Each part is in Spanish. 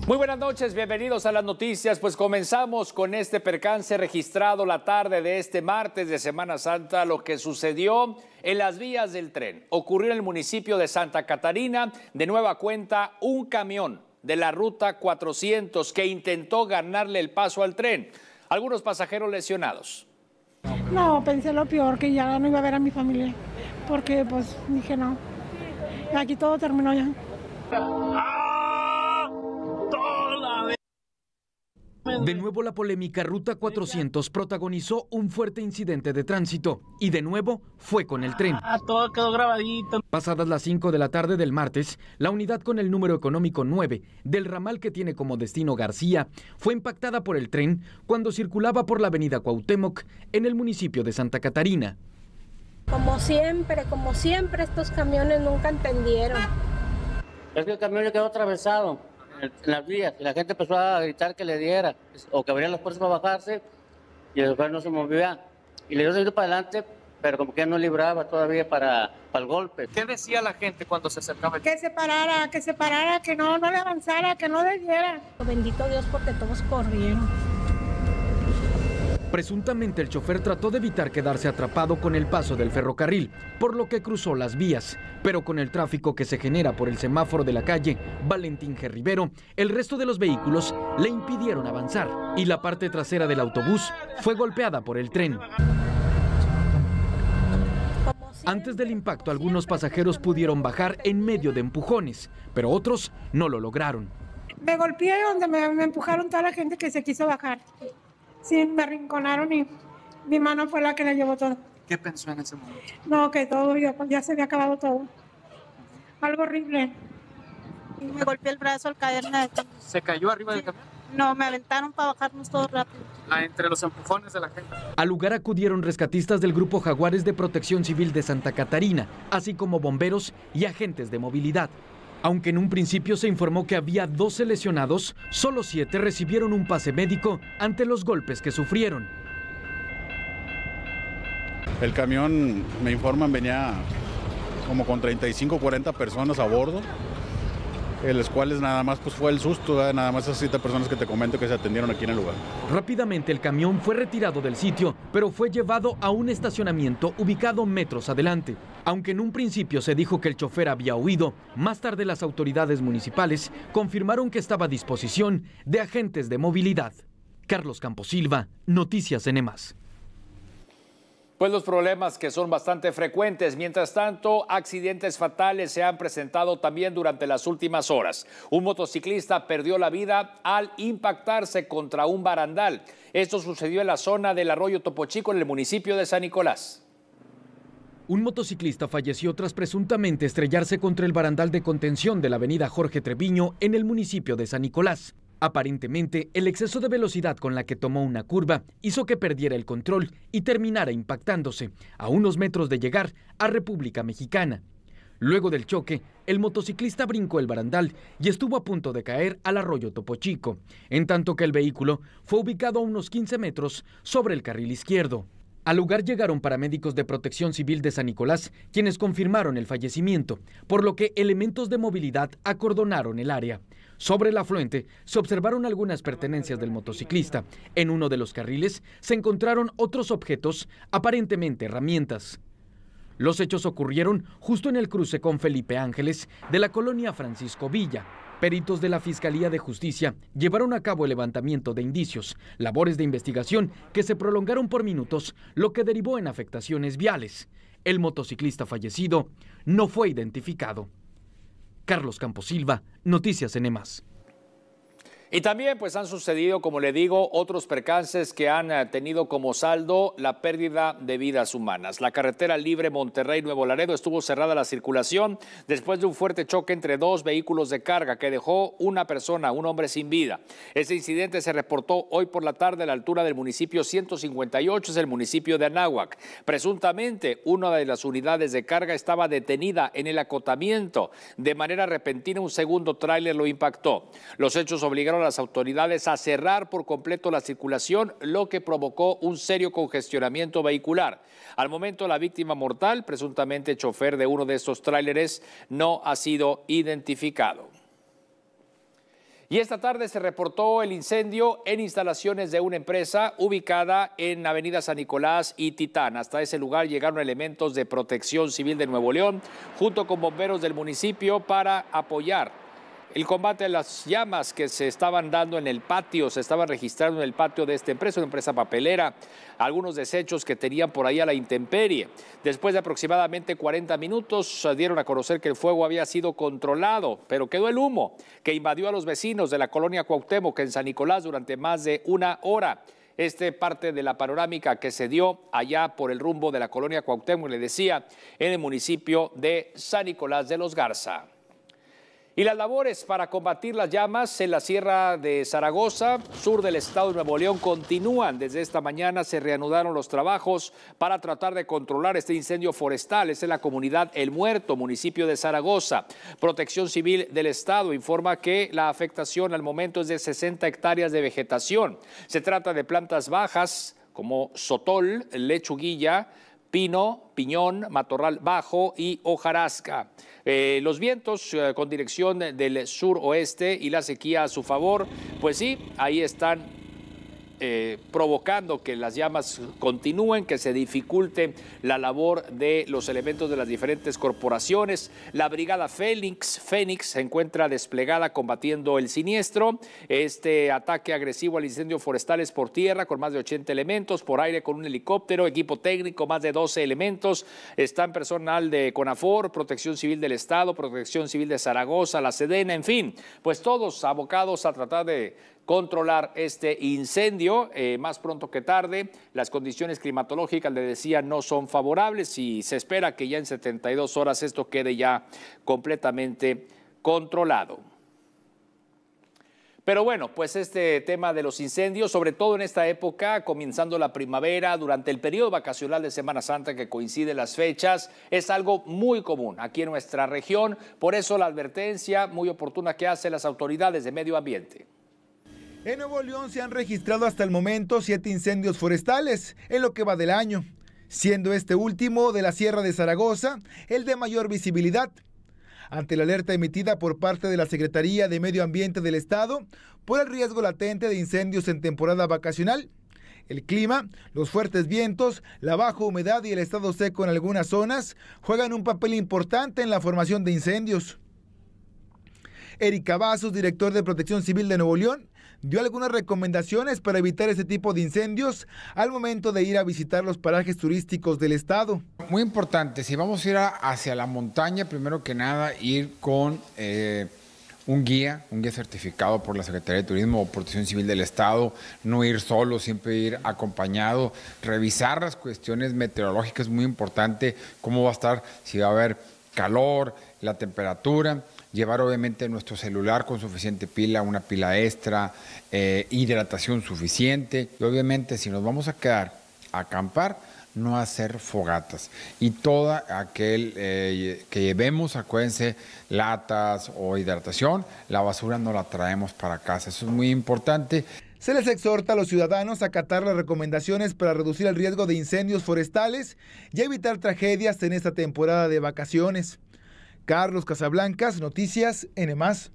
Muy buenas noches, bienvenidos a las noticias. Pues comenzamos con este percance registrado la tarde de este martes de Semana Santa, lo que sucedió en las vías del tren. Ocurrió en el municipio de Santa Catarina, de nueva cuenta un camión de la ruta 400 que intentó ganarle el paso al tren. Algunos pasajeros lesionados. No, pensé lo peor, que ya no iba a ver a mi familia, porque pues dije no, aquí todo terminó ya. De nuevo la polémica Ruta 400 protagonizó un fuerte incidente de tránsito y de nuevo fue con el tren. Todo quedó grabadito. Pasadas las 5 de la tarde del martes, la unidad con el número económico 9 del ramal que tiene como destino García fue impactada por el tren cuando circulaba por la avenida Cuauhtémoc en el municipio de Santa Catarina. Como siempre, estos camiones nunca entendieron. Es que el camión le quedó atravesado en las vías y la gente empezó a gritar que le diera o que abrían las puertas para bajarse y el chofer no se movía y le dio seguido para adelante, pero como que no libraba todavía para el golpe. ¿Qué decía la gente cuando se acercaba? Que se parara, que no le avanzara, que no le diera. Bendito Dios porque todos corrieron. Presuntamente el chofer trató de evitar quedarse atrapado con el paso del ferrocarril, por lo que cruzó las vías. Pero con el tráfico que se genera por el semáforo de la calle Valentín G. Rivero, el resto de los vehículos le impidieron avanzar y la parte trasera del autobús fue golpeada por el tren. Antes del impacto, algunos pasajeros pudieron bajar en medio de empujones, pero otros no lo lograron. Me golpeé donde me empujaron toda la gente que se quiso bajar. Sí, me arrinconaron y mi mano fue la que la llevó todo. ¿Qué pensó en ese momento? No, que todo, ya se había acabado todo. Algo horrible. Me golpeé el brazo al caerme del camión. ¿Se cayó arriba del camión? No, me aventaron para bajarnos todo rápido. Entre los empujones de la gente. Al lugar acudieron rescatistas del Grupo Jaguares de Protección Civil de Santa Catarina, así como bomberos y agentes de movilidad. Aunque en un principio se informó que había 12 lesionados, solo 7 recibieron un pase médico ante los golpes que sufrieron. El camión, me informan, venía como con 35 o 40 personas a bordo, en los cuales nada más pues fue el susto, nada más esas 7 personas que te comento que se atendieron aquí en el lugar. Rápidamente el camión fue retirado del sitio, pero fue llevado a un estacionamiento ubicado metros adelante. Aunque en un principio se dijo que el chofer había huido, más tarde las autoridades municipales confirmaron que estaba a disposición de agentes de movilidad. Carlos Camposilva, Noticias NM. Pues los problemas que son bastante frecuentes. Mientras tanto, accidentes fatales se han presentado también durante las últimas horas. Un motociclista perdió la vida al impactarse contra un barandal. Esto sucedió en la zona del arroyo Topo Chico, en el municipio de San Nicolás. Un motociclista falleció tras presuntamente estrellarse contra el barandal de contención de la avenida Jorge Treviño en el municipio de San Nicolás. Aparentemente, el exceso de velocidad con la que tomó una curva hizo que perdiera el control y terminara impactándose a unos metros de llegar a República Mexicana. Luego del choque, el motociclista brincó el barandal y estuvo a punto de caer al arroyo Topo Chico, en tanto que el vehículo fue ubicado a unos 15 metros sobre el carril izquierdo. Al lugar llegaron paramédicos de Protección Civil de San Nicolás, quienes confirmaron el fallecimiento, por lo que elementos de movilidad acordonaron el área. Sobre el afluente se observaron algunas pertenencias del motociclista. En uno de los carriles se encontraron otros objetos, aparentemente herramientas. Los hechos ocurrieron justo en el cruce con Felipe Ángeles de la colonia Francisco Villa. Peritos de la Fiscalía de Justicia llevaron a cabo el levantamiento de indicios, labores de investigación que se prolongaron por minutos, lo que derivó en afectaciones viales. El motociclista fallecido no fue identificado. Carlos Camposilva, Noticias NM. Y también pues han sucedido, como le digo, otros percances que han tenido como saldo la pérdida de vidas humanas. La carretera libre Monterrey-Nuevo Laredo estuvo cerrada la circulación después de un fuerte choque entre 2 vehículos de carga que dejó una persona, un hombre sin vida. Este incidente se reportó hoy por la tarde a la altura del municipio 158, es el municipio de Anáhuac. Presuntamente, una de las unidades de carga estaba detenida en el acotamiento. De manera repentina, un segundo tráiler lo impactó. Los hechos obligaron a las autoridades a cerrar por completo la circulación, lo que provocó un serio congestionamiento vehicular. Al momento, la víctima mortal, presuntamente chofer de uno de estos tráileres, no ha sido identificado. Y esta tarde se reportó el incendio en instalaciones de una empresa ubicada en Avenida San Nicolás y Titán. Hasta ese lugar llegaron elementos de Protección Civil de Nuevo León, junto con bomberos del municipio, para apoyar el combate a las llamas que se estaban dando en el patio, se estaban registrando en el patio de esta empresa, una empresa papelera, algunos desechos que tenían por ahí a la intemperie. Después de aproximadamente 40 minutos dieron a conocer que el fuego había sido controlado, pero quedó el humo que invadió a los vecinos de la colonia Cuauhtémoc en San Nicolás durante más de una hora. Parte de la panorámica que se dio allá por el rumbo de la colonia Cuauhtémoc, le decía, en el municipio de San Nicolás de los Garza. Y las labores para combatir las llamas en la Sierra de Zaragoza, sur del estado de Nuevo León, continúan. Desde esta mañana se reanudaron los trabajos para tratar de controlar este incendio forestal. Es en la comunidad El Muerto, municipio de Zaragoza. Protección Civil del estado informa que la afectación al momento es de 60 hectáreas de vegetación. Se trata de plantas bajas como sotol, lechuguilla, pino, piñón, matorral bajo y hojarasca. Los vientos con dirección del suroeste y la sequía a su favor, pues sí, ahí están provocando que las llamas continúen, que se dificulte la labor de los elementos de las diferentes corporaciones. La brigada Fénix se encuentra desplegada combatiendo el siniestro. Este ataque agresivo al incendio forestal es por tierra con más de 80 elementos, por aire con un helicóptero, equipo técnico, más de 12 elementos. Están personal de CONAFOR, Protección Civil del Estado, Protección Civil de Zaragoza, la Sedena, en fin, pues todos abocados a tratar de controlar este incendio más pronto que tarde. Las condiciones climatológicas, le decía, no son favorables y se espera que ya en 72 horas esto quede ya completamente controlado. Pero bueno, pues este tema de los incendios, sobre todo en esta época, comenzando la primavera, durante el periodo vacacional de Semana Santa que coinciden las fechas, es algo muy común aquí en nuestra región. Por eso la advertencia muy oportuna que hacen las autoridades de medio ambiente. En Nuevo León se han registrado hasta el momento 7 incendios forestales en lo que va del año, siendo este último de la Sierra de Zaragoza el de mayor visibilidad. Ante la alerta emitida por parte de la Secretaría de Medio Ambiente del Estado por el riesgo latente de incendios en temporada vacacional, el clima, los fuertes vientos, la baja humedad y el estado seco en algunas zonas juegan un papel importante en la formación de incendios. Eric Cavazos, director de Protección Civil de Nuevo León, dio algunas recomendaciones para evitar este tipo de incendios al momento de ir a visitar los parajes turísticos del estado. Muy importante, si vamos a ir hacia la montaña, primero que nada ir con un guía certificado por la Secretaría de Turismo o Protección Civil del Estado, no ir solo, siempre ir acompañado, revisar las cuestiones meteorológicas, muy importante, cómo va a estar, si va a haber calor, la temperatura. Llevar obviamente nuestro celular con suficiente pila, una pila extra, hidratación suficiente. Y obviamente si nos vamos a quedar a acampar, no hacer fogatas. Y todo aquel que llevemos, acuérdense, latas o hidratación, la basura no la traemos para casa. Eso es muy importante. Se les exhorta a los ciudadanos a acatar las recomendaciones para reducir el riesgo de incendios forestales y evitar tragedias en esta temporada de vacaciones. Carlos Casablancas, Noticias N+.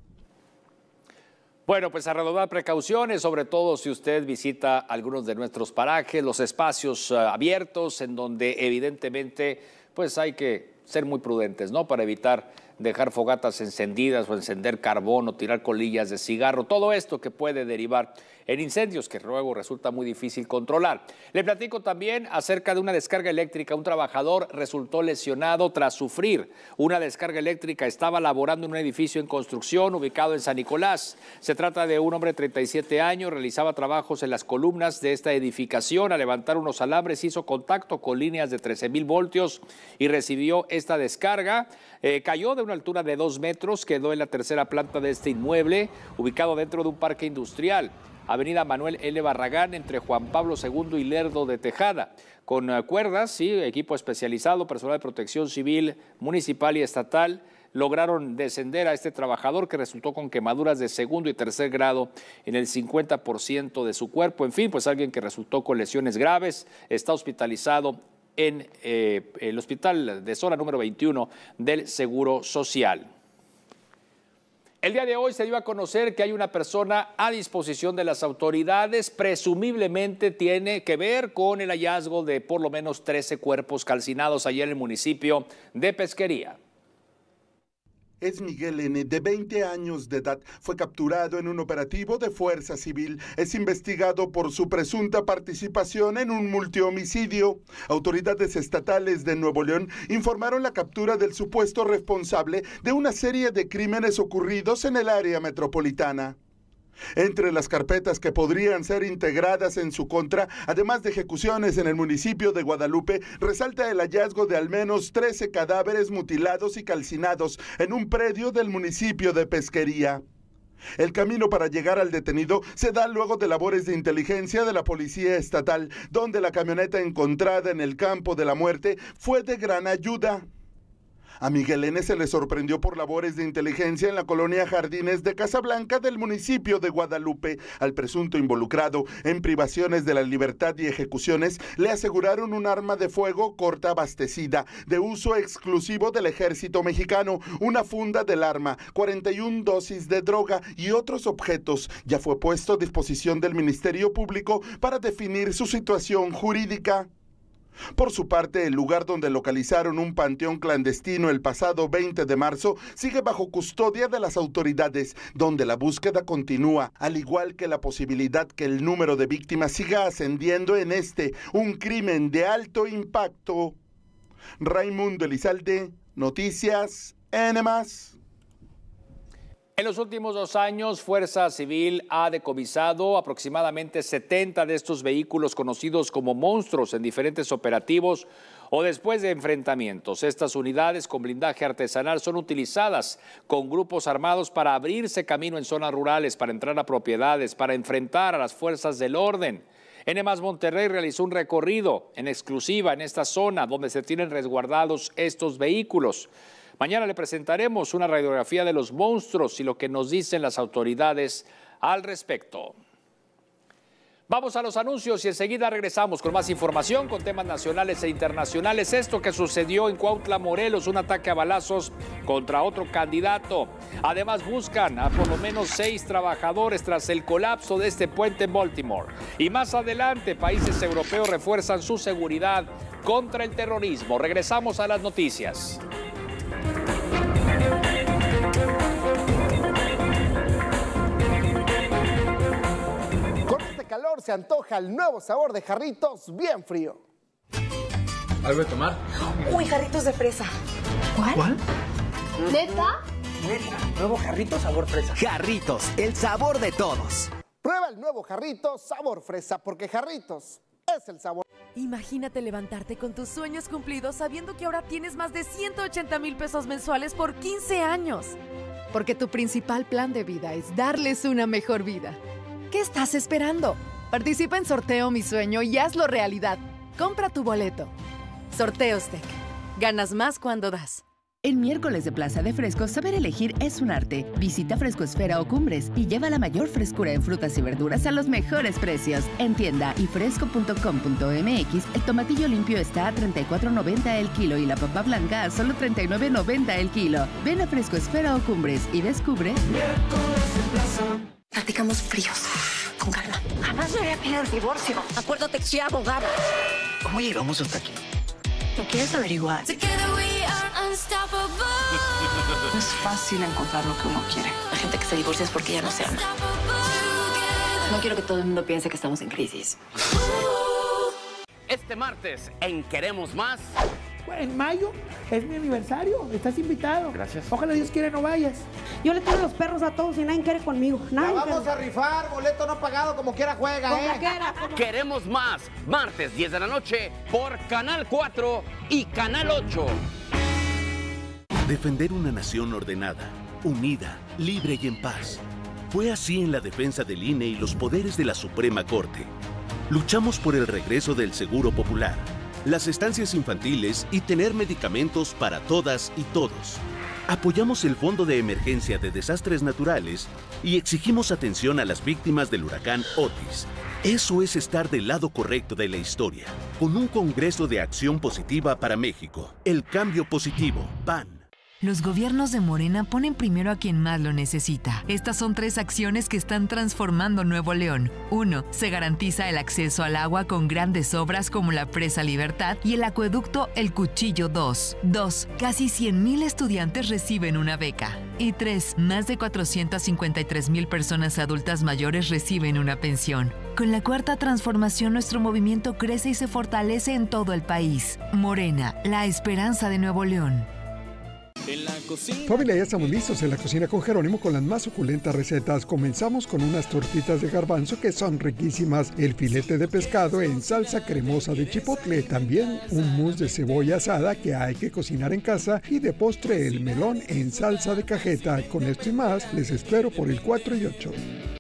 Bueno, pues a redoblar precauciones, sobre todo si usted visita algunos de nuestros parajes, los espacios abiertos, en donde evidentemente pues hay que ser muy prudentes, ¿no? Para evitar dejar fogatas encendidas o encender carbón o tirar colillas de cigarro, todo esto que puede derivar en incendios que luego resulta muy difícil controlar. Le platico también acerca de una descarga eléctrica. Un trabajador resultó lesionado tras sufrir una descarga eléctrica. Estaba laborando en un edificio en construcción ubicado en San Nicolás. Se trata de un hombre de 37 años, realizaba trabajos en las columnas de esta edificación. Al levantar unos alambres hizo contacto con líneas de 13,000 voltios y recibió esta descarga. Cayó de una altura de 2 metros, quedó en la tercera planta de este inmueble, ubicado dentro de un parque industrial. Avenida Manuel L. Barragán, entre Juan Pablo II y Lerdo de Tejada, con cuerdas, sí, equipo especializado, personal de protección civil, municipal y estatal, lograron descender a este trabajador que resultó con quemaduras de segundo y tercer grado en el 50% de su cuerpo. En fin, pues alguien que resultó con lesiones graves, está hospitalizado en el hospital de zona número 21 del Seguro Social. El día de hoy se dio a conocer que hay una persona a disposición de las autoridades, presumiblemente tiene que ver con el hallazgo de por lo menos 13 cuerpos calcinados ayer en el municipio de Pesquería. Es Miguel N., de 20 años de edad. Fue capturado en un operativo de Fuerza Civil. Es investigado por su presunta participación en un multihomicidio. Autoridades estatales de Nuevo León informaron la captura del supuesto responsable de una serie de crímenes ocurridos en el área metropolitana. Entre las carpetas que podrían ser integradas en su contra, además de ejecuciones en el municipio de Guadalupe, resalta el hallazgo de al menos 13 cadáveres mutilados y calcinados en un predio del municipio de Pesquería. El camino para llegar al detenido se da luego de labores de inteligencia de la Policía Estatal, donde la camioneta encontrada en el campo de la muerte fue de gran ayuda. A Miguel N. se le sorprendió por labores de inteligencia en la colonia Jardines de Casablanca del municipio de Guadalupe. Al presunto involucrado en privaciones de la libertad y ejecuciones le aseguraron un arma de fuego corta abastecida, de uso exclusivo del ejército mexicano, una funda del arma, 41 dosis de droga y otros objetos. Ya fue puesto a disposición del Ministerio Público para definir su situación jurídica. Por su parte, el lugar donde localizaron un panteón clandestino el pasado 20 de marzo sigue bajo custodia de las autoridades, donde la búsqueda continúa, al igual que la posibilidad que el número de víctimas siga ascendiendo en un crimen de alto impacto. Raimundo Elizalde, Noticias N+. En los últimos 2 años, Fuerza Civil ha decomisado aproximadamente 70 de estos vehículos conocidos como monstruos en diferentes operativos o después de enfrentamientos. Estas unidades con blindaje artesanal son utilizadas con grupos armados para abrirse camino en zonas rurales, para entrar a propiedades, para enfrentar a las fuerzas del orden. N+ Monterrey realizó un recorrido en exclusiva en esta zona donde se tienen resguardados estos vehículos. Mañana le presentaremos una radiografía de los monstruos y lo que nos dicen las autoridades al respecto. Vamos a los anuncios y enseguida regresamos con más información, con temas nacionales e internacionales. Esto que sucedió en Cuautla, Morelos, un ataque a balazos contra otro candidato. Además buscan a por lo menos 6 trabajadores tras el colapso de este puente en Baltimore. Y más adelante, países europeos refuerzan su seguridad contra el terrorismo. Regresamos a las noticias. Calor se antoja el nuevo sabor de Jarritos bien frío. ¿Algo de tomar? Uy, Jarritos de fresa. ¿Cuál? ¿Neta? Nuevo Jarritos sabor fresa. Jarritos, el sabor de todos. Prueba el nuevo Jarritos sabor fresa, porque Jarritos es el sabor. Imagínate levantarte con tus sueños cumplidos sabiendo que ahora tienes más de 180,000 pesos mensuales por 15 años. Porque tu principal plan de vida es darles una mejor vida. ¿Qué estás esperando? Participa en Sorteo Mi Sueño y hazlo realidad. Compra tu boleto. Sorteos Tec. Ganas más cuando das. En miércoles de Plaza de Frescos, saber elegir es un arte. Visita Frescoesfera o Cumbres y lleva la mayor frescura en frutas y verduras a los mejores precios. En tienda y fresco.com.mx, el tomatillo limpio está a $34.90 el kilo y la papa blanca a solo $39.90 el kilo. Ven a Frescoesfera o Cumbres y descubre... Miércoles en Plaza. Platicamos fríos, con calma. Jamás me había pedido el divorcio. Acuérdate que soy abogada. ¿Cómo llegamos hasta aquí? ¿Lo quieres averiguar? No es fácil encontrar lo que uno quiere. La gente que se divorcia es porque ya no se ama. No quiero que todo el mundo piense que estamos en crisis. Este martes, en Queremos Más... En mayo es mi aniversario, estás invitado. Gracias. Ojalá Dios quiera no vayas. Yo le tiro los perros a todos y nadie quiere conmigo. Vamos a rifar, boleto no pagado, como quiera juega, Queremos Más, martes 10 de la noche por Canal 4 y Canal 8. Defender una nación ordenada, unida, libre y en paz. Fue así en la defensa del INE y los poderes de la Suprema Corte. Luchamos por el regreso del Seguro Popular, las estancias infantiles y tener medicamentos para todas y todos. Apoyamos el Fondo de Emergencia de Desastres Naturales y exigimos atención a las víctimas del huracán Otis. Eso es estar del lado correcto de la historia, con un Congreso de Acción Positiva para México. El cambio positivo, PAN. Los gobiernos de Morena ponen primero a quien más lo necesita. Estas son 3 acciones que están transformando Nuevo León. 1. Se garantiza el acceso al agua con grandes obras como la Presa Libertad y el acueducto El Cuchillo 2. 2. Casi 100,000 estudiantes reciben una beca. Y 3. Más de 453,000 personas adultas mayores reciben una pensión. Con la cuarta transformación, nuestro movimiento crece y se fortalece en todo el país. Morena, la esperanza de Nuevo León. Familia, ya estamos listos en la cocina con Jerónimo con las más suculentas recetas. Comenzamos con unas tortitas de garbanzo que son riquísimas, el filete de pescado en salsa cremosa de chipotle, también un mousse de cebolla asada que hay que cocinar en casa y de postre el melón en salsa de cajeta. Con esto y más, les espero por el 4 y 8.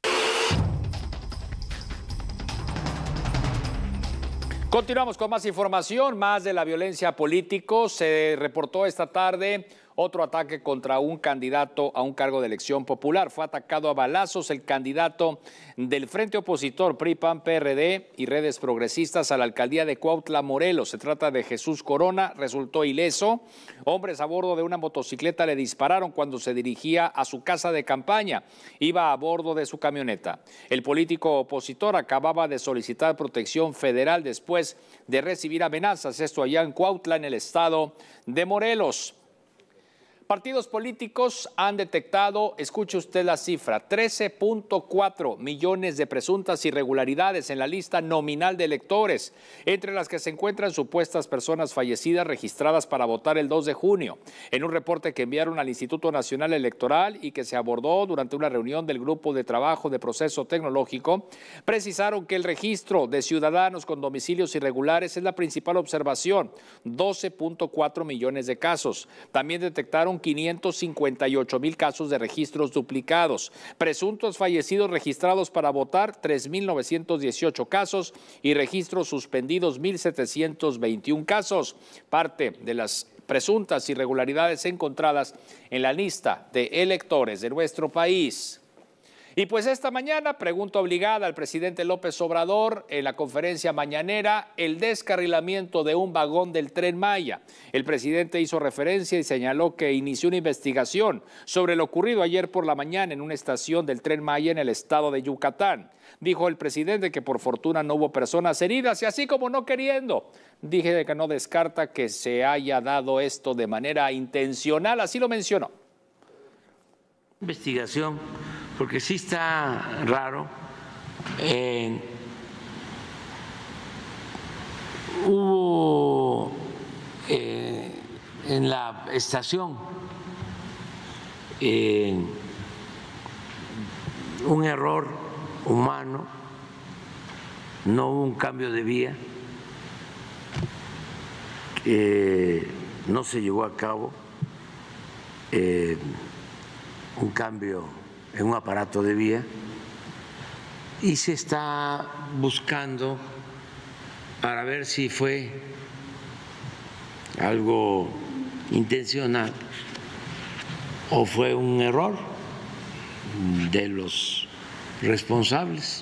Continuamos con más información, más de la violencia política. Se reportó esta tarde otro ataque contra un candidato a un cargo de elección popular. Fue atacado a balazos el candidato del Frente Opositor PRI-PAN-PRD y Redes Progresistas a la alcaldía de Cuautla, Morelos. Se trata de Jesús Corona, resultó ileso. Hombres a bordo de una motocicleta le dispararon cuando se dirigía a su casa de campaña. Iba a bordo de su camioneta. El político opositor acababa de solicitar protección federal después de recibir amenazas. Esto allá en Cuautla, en el estado de Morelos. Partidos políticos han detectado, escuche usted la cifra, 13.4 millones de presuntas irregularidades en la lista nominal de electores, entre las que se encuentran supuestas personas fallecidas registradas para votar el 2 de junio. En un reporte que enviaron al Instituto Nacional Electoral y que se abordó durante una reunión del Grupo de Trabajo de Proceso Tecnológico, precisaron que el registro de ciudadanos con domicilios irregulares es la principal observación, 12.4 millones de casos. También detectaron 558,000 casos de registros duplicados, presuntos fallecidos registrados para votar 3,918 casos y registros suspendidos 1,721 casos. Parte de las presuntas irregularidades encontradas en la lista de electores de nuestro país. Y pues esta mañana, pregunta obligada al presidente López Obrador en la conferencia mañanera, el descarrilamiento de un vagón del Tren Maya. El presidente hizo referencia y señaló que inició una investigación sobre lo ocurrido ayer por la mañana en una estación del Tren Maya en el estado de Yucatán. Dijo el presidente que por fortuna no hubo personas heridas y así como no queriendo, dije que no descarta que se haya dado esto de manera intencional, así lo mencionó. Investigación, porque sí está raro. Hubo en la estación un error humano, no hubo un cambio de vía, no se llevó a cabo un cambio en un aparato de vía y se está buscando para ver si fue algo intencional o fue un error de los responsables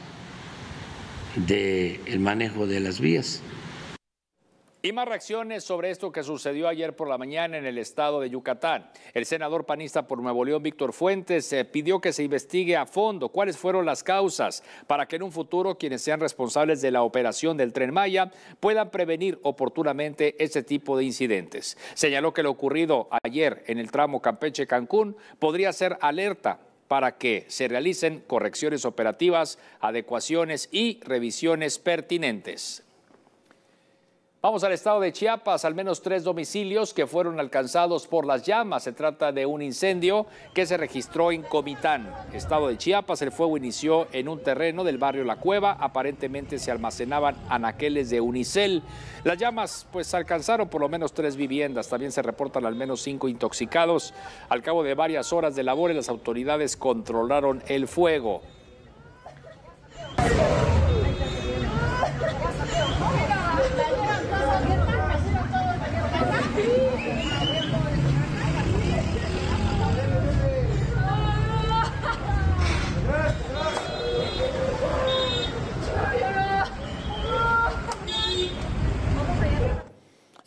del manejo de las vías. Y más reacciones sobre esto que sucedió ayer por la mañana en el estado de Yucatán. El senador panista por Nuevo León, Víctor Fuentes, pidió que se investigue a fondo cuáles fueron las causas para que en un futuro quienes sean responsables de la operación del Tren Maya puedan prevenir oportunamente ese tipo de incidentes. Señaló que lo ocurrido ayer en el tramo Campeche-Cancún podría ser alerta para que se realicen correcciones operativas, adecuaciones y revisiones pertinentes. Vamos al estado de Chiapas, al menos 3 domicilios que fueron alcanzados por las llamas. Se trata de un incendio que se registró en Comitán, estado de Chiapas. El fuego inició en un terreno del barrio La Cueva. Aparentemente se almacenaban anaqueles de unicel. Las llamas pues alcanzaron por lo menos 3 viviendas. También se reportan al menos 5 intoxicados. Al cabo de varias horas de labores, las autoridades controlaron el fuego.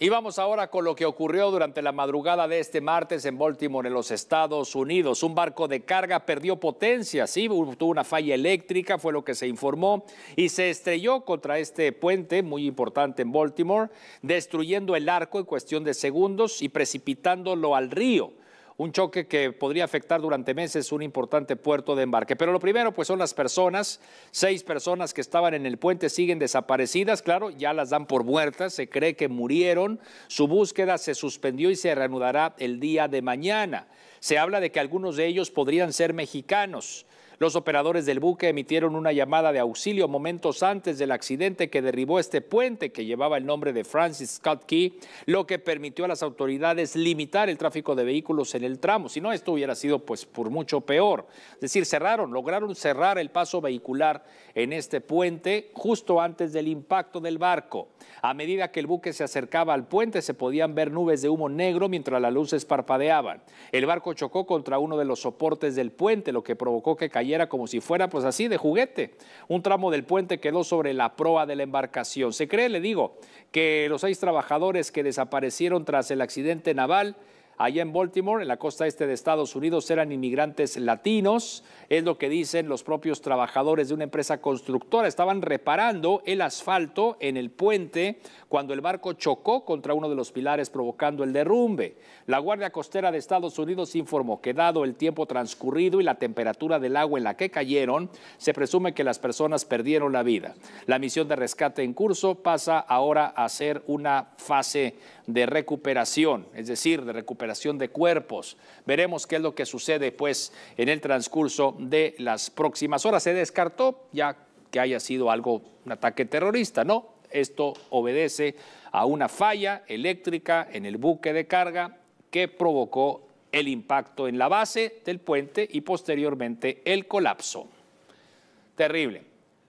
Y vamos ahora con lo que ocurrió durante la madrugada de este martes en Baltimore, en los Estados Unidos. Un barco de carga perdió potencia, sí, tuvo una falla eléctrica, fue lo que se informó, y se estrelló contra este puente muy importante en Baltimore, destruyendo el arco en cuestión de segundos y precipitándolo al río. Un choque que podría afectar durante meses un importante puerto de embarque. Pero lo primero pues son las personas. 6 personas que estaban en el puente siguen desaparecidas. Claro, ya las dan por muertas, se cree que murieron. Su búsqueda se suspendió y se reanudará el día de mañana. Se habla de que algunos de ellos podrían ser mexicanos. Los operadores del buque emitieron una llamada de auxilio momentos antes del accidente que derribó este puente que llevaba el nombre de Francis Scott Key, lo que permitió a las autoridades limitar el tráfico de vehículos en el tramo. Si no, esto hubiera sido pues por mucho peor. Es decir, lograron cerrar el paso vehicular en este puente justo antes del impacto del barco. A medida que el buque se acercaba al puente, se podían ver nubes de humo negro mientras las luces parpadeaban. El barco chocó contra uno de los soportes del puente, lo que provocó que cayera como si fuera pues así de juguete. Un tramo del puente quedó sobre la proa de la embarcación. Se cree, le digo, que los 6 trabajadores que desaparecieron tras el accidente naval allá en Baltimore, en la costa este de Estados Unidos, eran inmigrantes latinos, es lo que dicen los propios trabajadores de una empresa constructora. Estaban reparando el asfalto en el puente cuando el barco chocó contra uno de los pilares provocando el derrumbe. La Guardia Costera de Estados Unidos informó que dado el tiempo transcurrido y la temperatura del agua en la que cayeron, se presume que las personas perdieron la vida. La misión de rescate en curso pasa ahora a ser una fase de recuperación, es decir, de recuperación de cuerpos. Veremos qué es lo que sucede pues en el transcurso de las próximas horas. Se descartó ya que haya sido un ataque terrorista, ¿no? Esto obedece a una falla eléctrica en el buque de carga que provocó el impacto en la base del puente y posteriormente el colapso. Terrible.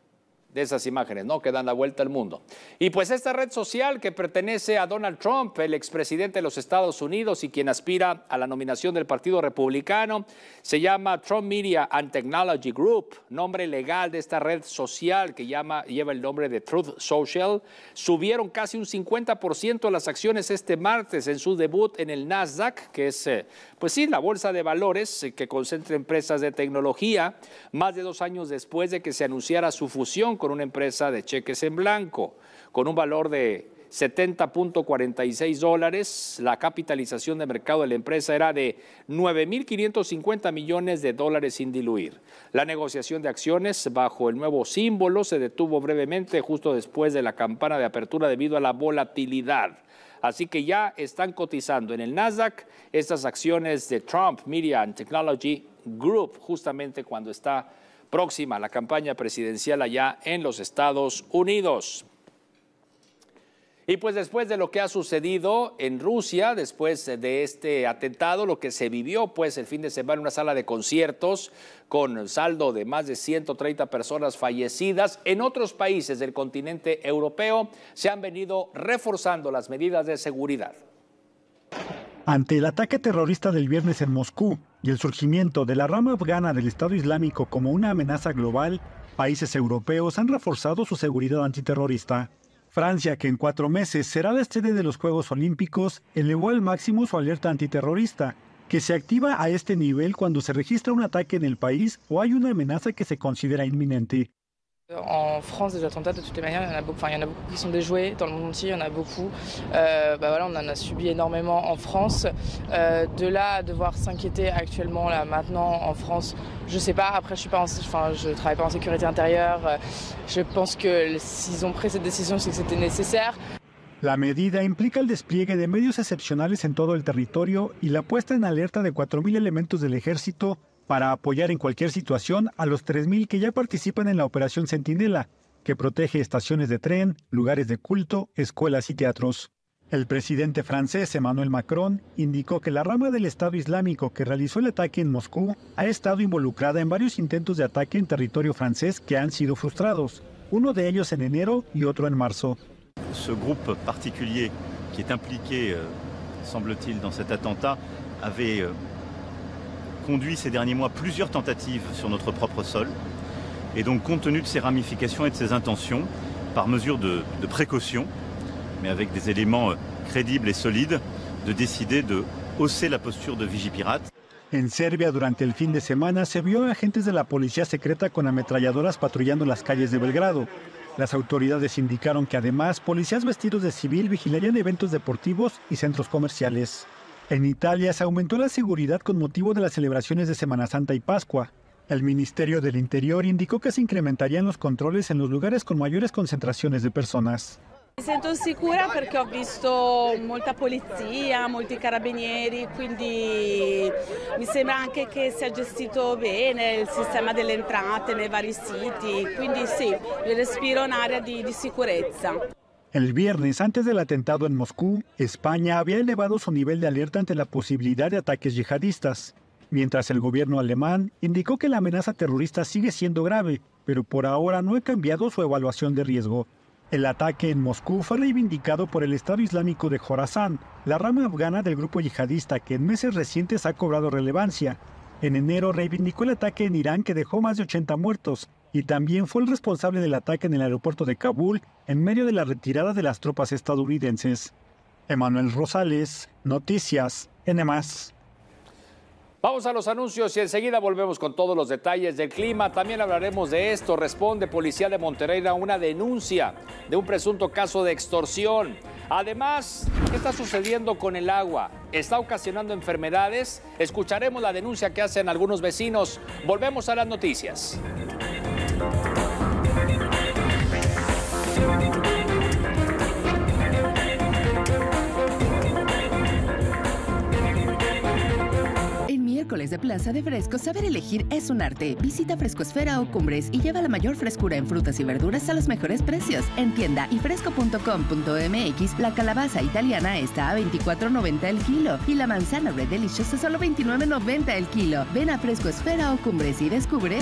De esas imágenes, ¿no?, que dan la vuelta al mundo. Y pues esta red social que pertenece a Donald Trump, el expresidente de los Estados Unidos y quien aspira a la nominación del Partido Republicano, se llama Trump Media and Technology Group, nombre legal de esta red social que lleva el nombre de Truth Social. Subieron casi un 50% las acciones este martes en su debut en el Nasdaq, que es, pues sí, la bolsa de valores que concentra empresas de tecnología, más de 2 años después de que se anunciara su fusión con una empresa de cheques en blanco. Con un valor de $70.46, la capitalización de mercado de la empresa era de $9.550 millones sin diluir. La negociación de acciones bajo el nuevo símbolo se detuvo brevemente justo después de la campana de apertura debido a la volatilidad. Así que ya están cotizando en el Nasdaq estas acciones de Trump Media and Technology Group, justamente cuando está próxima la campaña presidencial allá en los Estados Unidos. Y pues después de lo que ha sucedido en Rusia, después de este atentado, lo que se vivió pues el fin de semana en una sala de conciertos con saldo de más de 130 personas fallecidas, en otros países del continente europeo se han venido reforzando las medidas de seguridad. Ante el ataque terrorista del viernes en Moscú y el surgimiento de la rama afgana del Estado Islámico como una amenaza global, países europeos han reforzado su seguridad antiterrorista. Francia, que en 4 meses será la sede de los Juegos Olímpicos, elevó al máximo su alerta antiterrorista, que se activa a este nivel cuando se registra un ataque en el país o hay una amenaza que se considera inminente. En France, des attentats, de toutes les manières, il y en a beaucoup qui sont déjoués dans le monde entier, il y en a beaucoup. Voilà, on en a subi énormément en France. De là à devoir s'inquiéter actuellement, là, maintenant, en France, je sais pas. Après, je travaille pas en sécurité intérieure. Je pense que s'ils ont pris cette décision, c'est que c'était nécessaire. La medida implica el despliegue de medios excepcionales en todo el territorio y la puesta en alerta de 4.000 elementos del ejército para apoyar en cualquier situación a los 3.000 que ya participan en la Operación Centinela, que protege estaciones de tren, lugares de culto, escuelas y teatros. El presidente francés Emmanuel Macron indicó que la rama del Estado Islámico que realizó el ataque en Moscú ha estado involucrada en varios intentos de ataque en territorio francés que han sido frustrados, uno de ellos en enero y otro en marzo. Ce groupe particulier qui est impliqué, semble-t-il, dans cet attentat, avait conduit ces derniers mois plusieurs tentatives sur notre propre sol. Et donc, compte tenu de ses ramifications et de ses intentions, par mesure de précaution, mais avec des éléments crédible et solide de décider de hausser la posture de Vigipirate. En Serbia, durante el fin de semana, se vio a agentes de la policía secreta con ametralladoras patrullando las calles de Belgrado. Las autoridades indicaron que además policías vestidos de civil vigilarían eventos deportivos y centros comerciales. En Italia se aumentó la seguridad con motivo de las celebraciones de Semana Santa y Pascua. El Ministerio del Interior indicó que se incrementarían los controles en los lugares con mayores concentraciones de personas. Mi sento sicura perché ho visto molta polizia, molti carabinieri, quindi mi sembra anche che sia gestito bene il sistema delle entrate nei vari siti, quindi sì, io respiro un'area di sicurezza. El viernes, antes del atentado en Moscú, España había elevado su nivel de alerta ante la posibilidad de ataques yihadistas, mientras el gobierno alemán indicó que la amenaza terrorista sigue siendo grave, pero por ahora no ha cambiado su evaluación de riesgo. El ataque en Moscú fue reivindicado por el Estado Islámico de Jorazán, la rama afgana del grupo yihadista que en meses recientes ha cobrado relevancia. En enero reivindicó el ataque en Irán que dejó más de 80 muertos y también fue el responsable del ataque en el aeropuerto de Kabul en medio de la retirada de las tropas estadounidenses. Emanuel Rosales, Noticias NM+. Vamos a los anuncios y enseguida volvemos con todos los detalles del clima. También hablaremos de esto. Responde Policía de Monterrey a una denuncia de un presunto caso de extorsión. Además, ¿qué está sucediendo con el agua? ¿Está ocasionando enfermedades? Escucharemos la denuncia que hacen algunos vecinos. Volvemos a las noticias. Miércoles de Plaza de Frescos, saber elegir es un arte. Visita Frescosfera o Cumbres y lleva la mayor frescura en frutas y verduras a los mejores precios. En tienda y fresco.com.mx, la calabaza italiana está a $24.90 el kilo y la manzana Red Delicious a solo $29.90 el kilo. Ven a Frescosfera o Cumbres y descubre.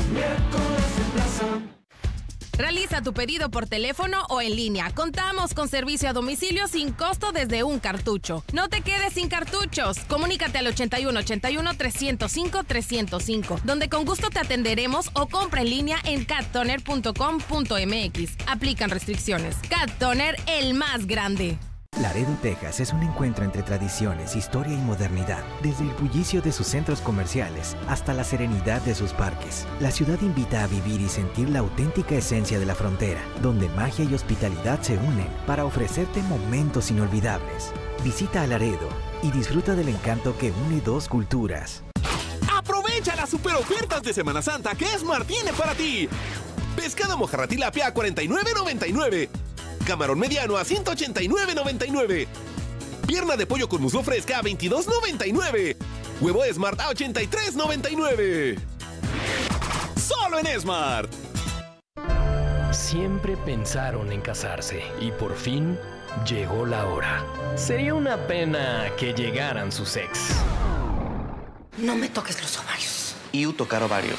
Realiza tu pedido por teléfono o en línea. Contamos con servicio a domicilio sin costo desde un cartucho. No te quedes sin cartuchos. Comunícate al 8181-305-305, donde con gusto te atenderemos, o compra en línea en cattoner.com.mx. Aplican restricciones. Cat Toner, el más grande. Laredo, Texas es un encuentro entre tradiciones, historia y modernidad. Desde el bullicio de sus centros comerciales hasta la serenidad de sus parques. La ciudad invita a vivir y sentir la auténtica esencia de la frontera, donde magia y hospitalidad se unen para ofrecerte momentos inolvidables. Visita a Laredo y disfruta del encanto que une dos culturas. ¡Aprovecha las super ofertas de Semana Santa que Esmart tiene para ti! Pescado mojarra tilapia a $49.99. Camarón mediano a $189.99. Pierna de pollo con muslo fresca a $22.99. Huevo Esmart a $83.99. ¡Solo en Esmart! Siempre pensaron en casarse y por fin llegó la hora. Sería una pena que llegaran sus ex. No me toques los ovarios. Y tocar ovarios.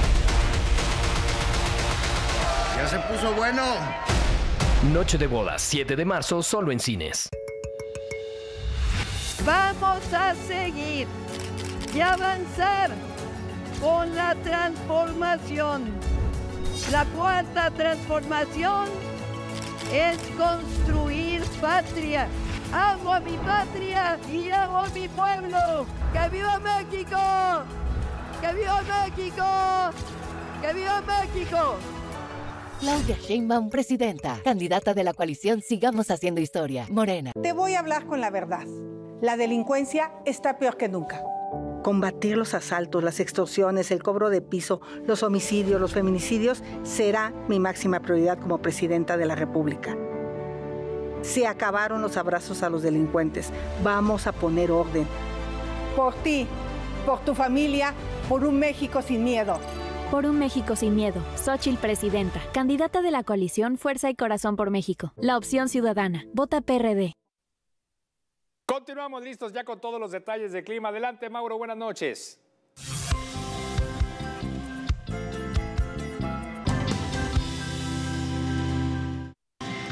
Ya se puso bueno. Noche de bodas, 7 de marzo, solo en cines. Vamos a seguir y avanzar con la transformación. La cuarta transformación es construir patria. Amo a mi patria y amo a mi pueblo. ¡Que viva México! ¡Que viva México! ¡Que viva México! Claudia Sheinbaum, presidenta, candidata de la coalición Sigamos Haciendo Historia, Morena. Te voy a hablar con la verdad. La delincuencia está peor que nunca. Combatir los asaltos, las extorsiones, el cobro de piso, los homicidios, los feminicidios será mi máxima prioridad como presidenta de la República. Se acabaron los abrazos a los delincuentes. Vamos a poner orden. Por ti, por tu familia, por un México sin miedo. Por un México sin miedo. Xóchitl, presidenta. Candidata de la coalición Fuerza y Corazón por México. La opción ciudadana. Vota PRD. Continuamos listos ya con todos los detalles del clima. Adelante, Mauro. Buenas noches.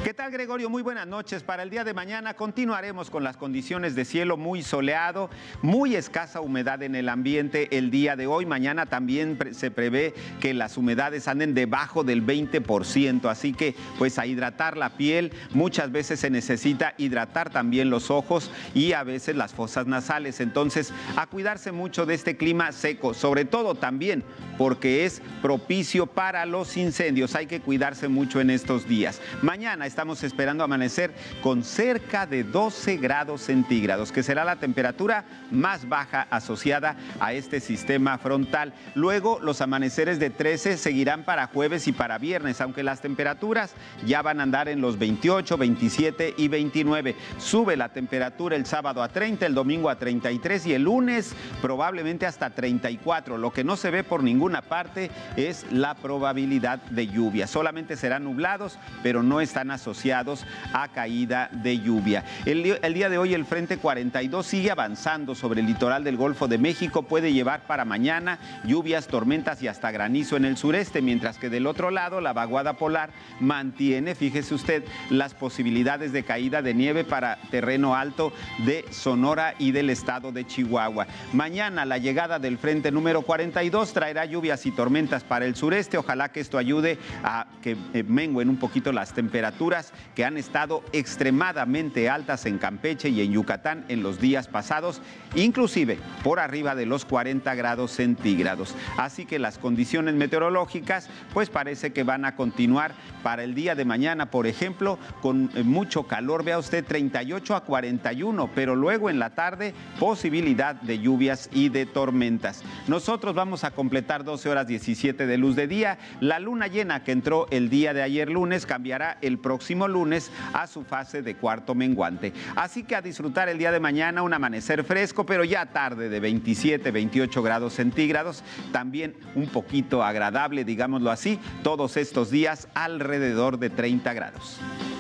¿Qué tal, Gregorio? Muy buenas noches. Para el día de mañana continuaremos con las condiciones de cielo muy soleado, muy escasa humedad en el ambiente el día de hoy. Mañana también se prevé que las humedades anden debajo del 20%, así que pues a hidratar la piel. Muchas veces se necesita hidratar también los ojos y a veces las fosas nasales. Entonces, a cuidarse mucho de este clima seco, sobre todo también porque es propicio para los incendios. Hay que cuidarse mucho en estos días. Mañana estamos esperando amanecer con cerca de 12 grados centígrados, que será la temperatura más baja asociada a este sistema frontal. Luego los amaneceres de 13 seguirán para jueves y para viernes, aunque las temperaturas ya van a andar en los 28, 27 y 29. Sube la temperatura el sábado a 30, el domingo a 33 y el lunes probablemente hasta 34. Lo que no se ve por ninguna parte es la probabilidad de lluvia. Solamente serán nublados, pero no están asociados a caída de lluvia. El día de hoy el frente 42 sigue avanzando sobre el litoral del Golfo de México. Puede llevar para mañana lluvias, tormentas y hasta granizo en el sureste, mientras que del otro lado la vaguada polar mantiene, fíjese usted, las posibilidades de caída de nieve para terreno alto de Sonora y del estado de Chihuahua. Mañana la llegada del frente número 42 traerá lluvias y tormentas para el sureste. Ojalá que esto ayude a que mengüen un poquito las temperaturas que han estado extremadamente altas en Campeche y en Yucatán en los días pasados, inclusive por arriba de los 40 grados centígrados. Así que las condiciones meteorológicas pues parece que van a continuar para el día de mañana, por ejemplo, con mucho calor. Vea usted, 38 a 41, pero luego en la tarde posibilidad de lluvias y de tormentas. Nosotros vamos a completar 12 horas 17 de luz de día. La luna llena que entró el día de ayer lunes cambiará el próximo lunes a su fase de cuarto menguante. Así que a disfrutar el día de mañana, un amanecer fresco, pero ya tarde de 27, 28 grados centígrados, también un poquito agradable, digámoslo así, todos estos días alrededor de 30 grados.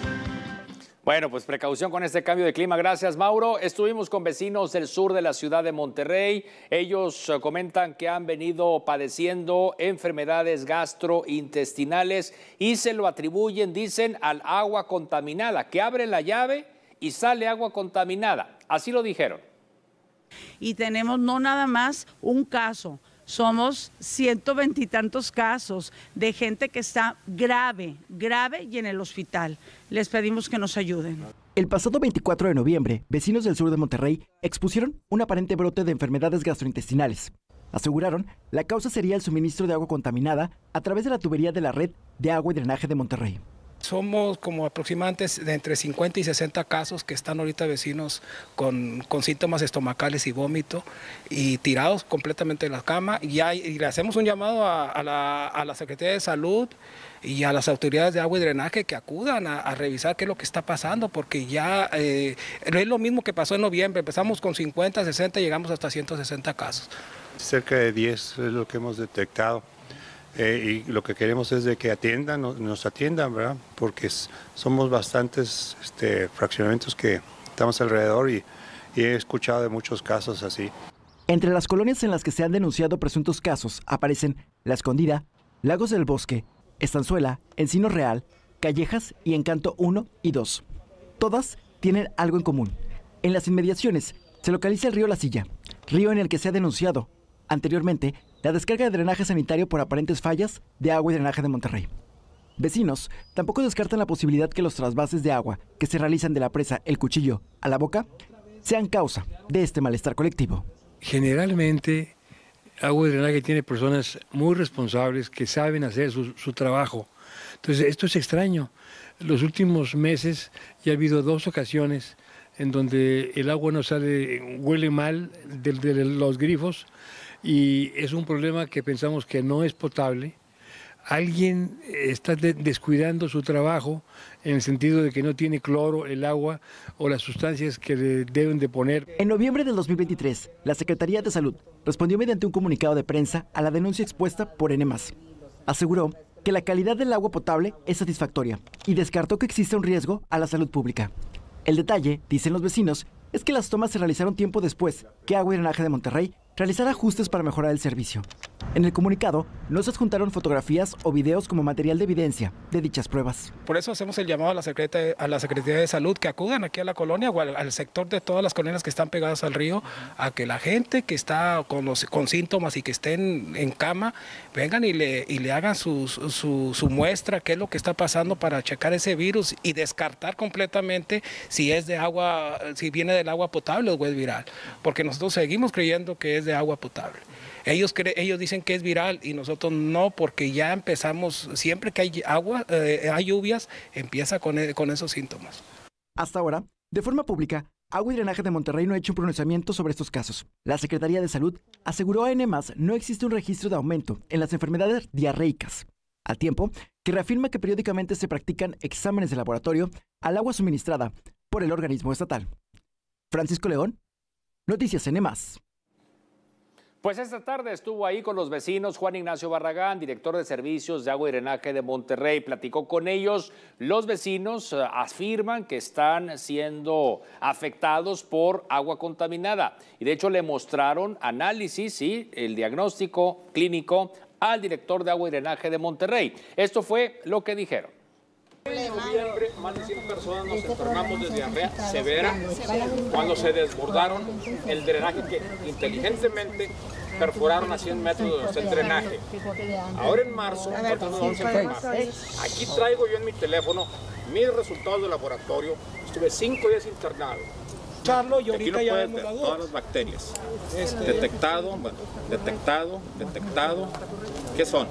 Bueno, pues precaución con este cambio de clima. Gracias, Mauro. Estuvimos con vecinos del sur de la ciudad de Monterrey. Ellos comentan que han venido padeciendo enfermedades gastrointestinales y se lo atribuyen, dicen, al agua contaminada, que abren la llave y sale agua contaminada. Así lo dijeron. Y tenemos no nada más un caso. Somos 120 y tantos casos de gente que está grave y en el hospital. Les pedimos que nos ayuden. El pasado 24 de noviembre, vecinos del sur de Monterrey expusieron un aparente brote de enfermedades gastrointestinales. Aseguraron la causa sería el suministro de agua contaminada a través de la tubería de la red de agua y drenaje de Monterrey. Somos como aproximadamente de entre 50 y 60 casos que están ahorita vecinos con síntomas estomacales y vómito y tirados completamente de la cama. Y le hacemos un llamado a la Secretaría de Salud y a las autoridades de agua y drenaje que acudan a revisar qué es lo que está pasando, porque ya es lo mismo que pasó en noviembre. Empezamos con 50, 60 y llegamos hasta 160 casos. Cerca de 10 es lo que hemos detectado. Y lo que queremos es de que nos atiendan, ¿verdad? Porque somos bastantes fraccionamientos que estamos alrededor y he escuchado de muchos casos así. Entre las colonias en las que se han denunciado presuntos casos aparecen La Escondida, Lagos del Bosque, Estanzuela, Encino Real, Callejas y Encanto 1 y 2. Todas tienen algo en común. En las inmediaciones se localiza el río La Silla, río en el que se ha denunciado anteriormente la descarga de drenaje sanitario por aparentes fallas de agua y drenaje de Monterrey. Vecinos tampoco descartan la posibilidad que los trasvases de agua que se realizan de la presa El Cuchillo a La Boca sean causa de este malestar colectivo. Generalmente, agua y drenaje tiene personas muy responsables que saben hacer su trabajo. Entonces, esto es extraño. Los últimos meses ya ha habido 2 ocasiones en donde el agua no sale, huele mal de los grifos, y es un problema que pensamos que no es potable. Alguien está descuidando su trabajo en el sentido de que no tiene cloro el agua o las sustancias que le deben de poner. En noviembre del 2023, la Secretaría de Salud respondió mediante un comunicado de prensa a la denuncia expuesta por N+. Aseguró que la calidad del agua potable es satisfactoria y descartó que existe un riesgo a la salud pública. El detalle, dicen los vecinos, es que las tomas se realizaron tiempo después que Agua y Drenaje de Monterrey realizara ajustes para mejorar el servicio. En el comunicado, no se adjuntaron fotografías o videos como material de evidencia de dichas pruebas. Por eso hacemos el llamado a la Secretaría de Salud que acudan aquí a la colonia o al sector de todas las colonias que están pegadas al río, a que la gente que está con síntomas y que estén en cama vengan y le hagan su muestra, qué es lo que está pasando para checar ese virus y descartar completamente si es de agua, si viene del agua potable o es viral, porque nosotros seguimos creyendo que es de agua potable. Ellos dicen que es viral y nosotros no, porque ya empezamos, siempre que hay agua, hay lluvias, empieza con esos síntomas. Hasta ahora, de forma pública, Agua y Drenaje de Monterrey no ha hecho un pronunciamiento sobre estos casos. La Secretaría de Salud aseguró a N+, no existe un registro de aumento en las enfermedades diarreicas, al tiempo que reafirma que periódicamente se practican exámenes de laboratorio al agua suministrada por el organismo estatal. Francisco León, Noticias N+. Pues esta tarde estuvo ahí con los vecinos Juan Ignacio Barragán, director de Servicios de Agua y Drenaje de Monterrey. Platicó con ellos. Los vecinos afirman que están siendo afectados por agua contaminada. Y de hecho le mostraron análisis, sí, el diagnóstico clínico al director de Agua y Drenaje de Monterrey. Esto fue lo que dijeron. En noviembre, más de 100 personas nos enfermamos de diarrea severa cuando se desbordaron el drenaje que inteligentemente perforaron a 100 metros de donde está el drenaje. Ahora en marzo, nosotros nos vamos a enfermar. Aquí traigo yo en mi teléfono mis resultados de laboratorio. Estuve 5 días internado. Charlo, y ahorita aquí ya puedes ver todas las bacterias. Detectado, bueno, detectado. ¿Qué son?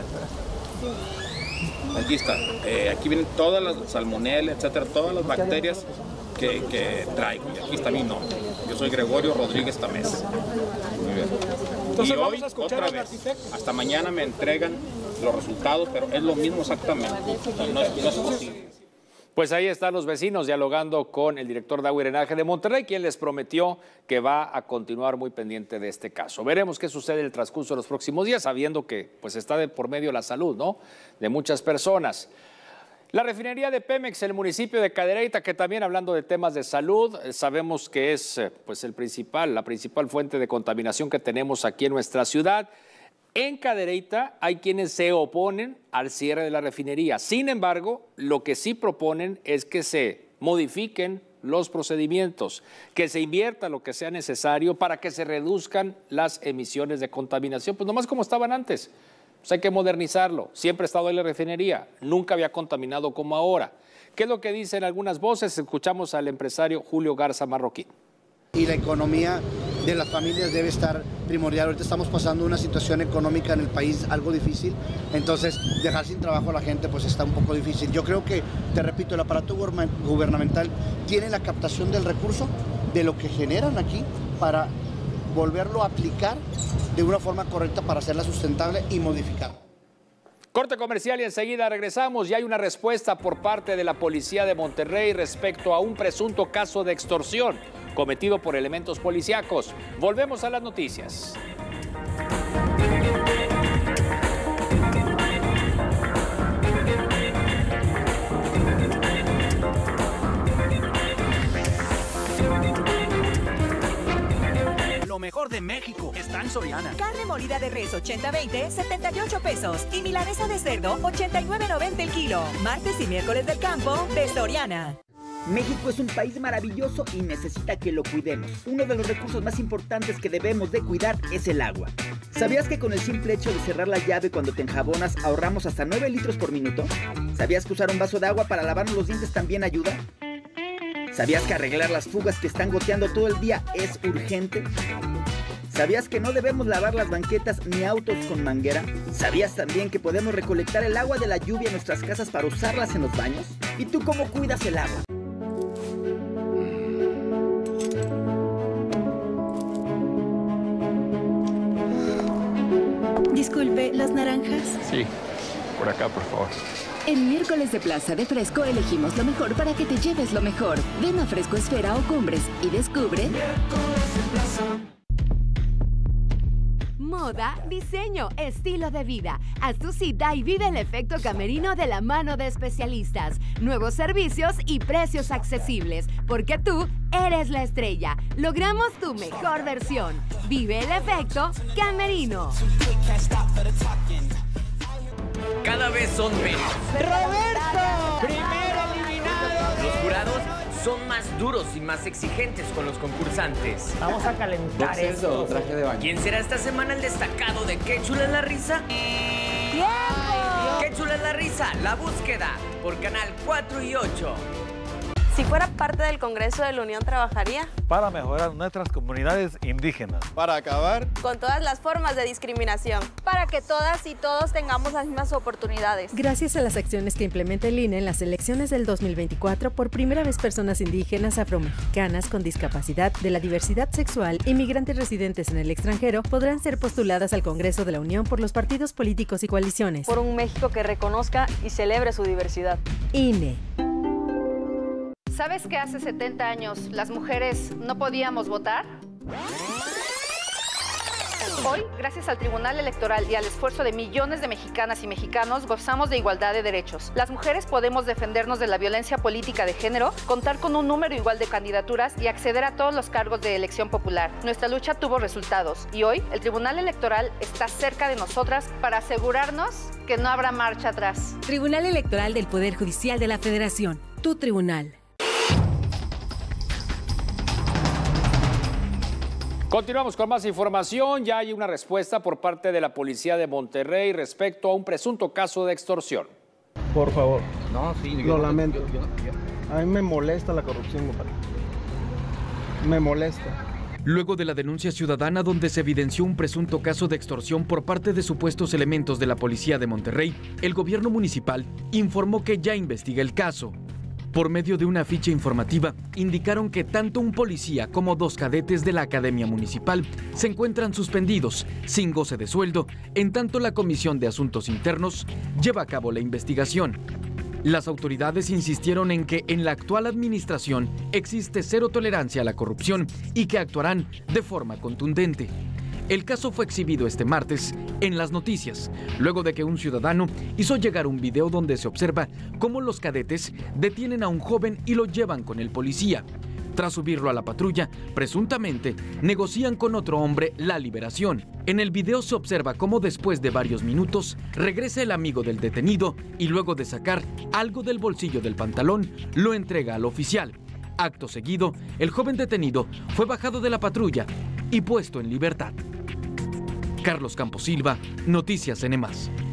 Aquí está, aquí vienen todas las salmonella, etcétera, todas las bacterias que traigo. Y aquí está mi nombre. Yo soy Gregorio Rodríguez Tamés. Muy bien. Entonces, y hoy, otra vez, hasta mañana me entregan los resultados, pero es lo mismo exactamente. No es posible. Pues ahí están los vecinos dialogando con el director de Agua y Drenaje de Monterrey, quien les prometió que va a continuar muy pendiente de este caso. Veremos qué sucede en el transcurso de los próximos días, sabiendo que pues está de por medio la salud, ¿no?, de muchas personas. La refinería de Pemex, el municipio de Cadereyta, que también hablando de temas de salud, sabemos que es pues la principal fuente de contaminación que tenemos aquí en nuestra ciudad. En Cadereyta hay quienes se oponen al cierre de la refinería. Sin embargo, lo que sí proponen es que se modifiquen los procedimientos, que se invierta lo que sea necesario para que se reduzcan las emisiones de contaminación, pues nomás como estaban antes. Pues hay que modernizarlo. Siempre ha estado en la refinería, nunca había contaminado como ahora. ¿Qué es lo que dicen algunas voces? Escuchamos al empresario Julio Garza Marroquín. Y la economía de las familias debe estar primordial. Ahorita estamos pasando una situación económica en el país algo difícil, entonces dejar sin trabajo a la gente pues está un poco difícil. Yo creo que, te repito, el aparato gubernamental tiene la captación del recurso, de lo que generan aquí, para volverlo a aplicar de una forma correcta para hacerla sustentable y modificarla. Corte comercial y enseguida regresamos. Y hay una respuesta por parte de la Policía de Monterrey respecto a un presunto caso de extorsión cometido por elementos policíacos. Volvemos a las noticias. Lo mejor de México está en Soriana. Carne molida de res 80-20, 78 pesos. Y milanesa de cerdo, 89.90 el kilo. Martes y miércoles del campo de Soriana. México es un país maravilloso y necesita que lo cuidemos. Uno de los recursos más importantes que debemos de cuidar es el agua. ¿Sabías que con el simple hecho de cerrar la llave cuando te enjabonas ahorramos hasta 9 litros por minuto? ¿Sabías que usar un vaso de agua para lavarnos los dientes también ayuda? ¿Sabías que arreglar las fugas que están goteando todo el día es urgente? ¿Sabías que no debemos lavar las banquetas ni autos con manguera? ¿Sabías también que podemos recolectar el agua de la lluvia en nuestras casas para usarlas en los baños? ¿Y tú cómo cuidas el agua? Disculpe, ¿las naranjas? Sí, por acá, por favor. En miércoles de Plaza de Fresco elegimos lo mejor para que te lleves lo mejor. Ven a Fresco Esfera o Cumbres y descubre... moda, diseño, estilo de vida. Haz tu cita y vive el efecto camerino de la mano de especialistas. Nuevos servicios y precios accesibles, porque tú eres la estrella. Logramos tu mejor versión. Vive el efecto camerino. Cada vez son menos. ¡Roberto! ¡Primero eliminado! Los jurados son más duros y más exigentes con los concursantes. Vamos a calentar eso. Traje de baño. ¿Quién será esta semana el destacado de Qué chula es la risa? ¡Tiempo! ¡Qué chula es la risa! La búsqueda por Canal 4 y 8. Si fuera parte del Congreso de la Unión, ¿trabajaría? Para mejorar nuestras comunidades indígenas. Para acabar con todas las formas de discriminación. Para que todas y todos tengamos las mismas oportunidades. Gracias a las acciones que implementa el INE en las elecciones del 2024, por primera vez personas indígenas, afromexicanas, con discapacidad, de la diversidad sexual y migrantes residentes en el extranjero podrán ser postuladas al Congreso de la Unión por los partidos políticos y coaliciones. Por un México que reconozca y celebre su diversidad. INE. ¿Sabes que hace 70 años las mujeres no podíamos votar? Hoy, gracias al Tribunal Electoral y al esfuerzo de millones de mexicanas y mexicanos, gozamos de igualdad de derechos. Las mujeres podemos defendernos de la violencia política de género, contar con un número igual de candidaturas y acceder a todos los cargos de elección popular. Nuestra lucha tuvo resultados y hoy el Tribunal Electoral está cerca de nosotras para asegurarnos que no habrá marcha atrás. Tribunal Electoral del Poder Judicial de la Federación. Tu tribunal. Continuamos con más información. Ya hay una respuesta por parte de la policía de Monterrey respecto a un presunto caso de extorsión. Por favor. No, sí. Lo lamento. A mí me molesta la corrupción, compadre. Me molesta. Luego de la denuncia ciudadana donde se evidenció un presunto caso de extorsión por parte de supuestos elementos de la policía de Monterrey, el gobierno municipal informó que ya investiga el caso. Por medio de una ficha informativa, indicaron que tanto un policía como 2 cadetes de la Academia Municipal se encuentran suspendidos, sin goce de sueldo, en tanto la Comisión de Asuntos Internos lleva a cabo la investigación. Las autoridades insistieron en que en la actual administración existe cero tolerancia a la corrupción y que actuarán de forma contundente. El caso fue exhibido este martes en las noticias, luego de que un ciudadano hizo llegar un video donde se observa cómo los cadetes detienen a un joven y lo llevan con el policía. Tras subirlo a la patrulla, presuntamente negocian con otro hombre la liberación. En el video se observa cómo después de varios minutos regresa el amigo del detenido y luego de sacar algo del bolsillo del pantalón, lo entrega al oficial. Acto seguido, el joven detenido fue bajado de la patrulla y puesto en libertad. Carlos Campos Silva, Noticias NM+.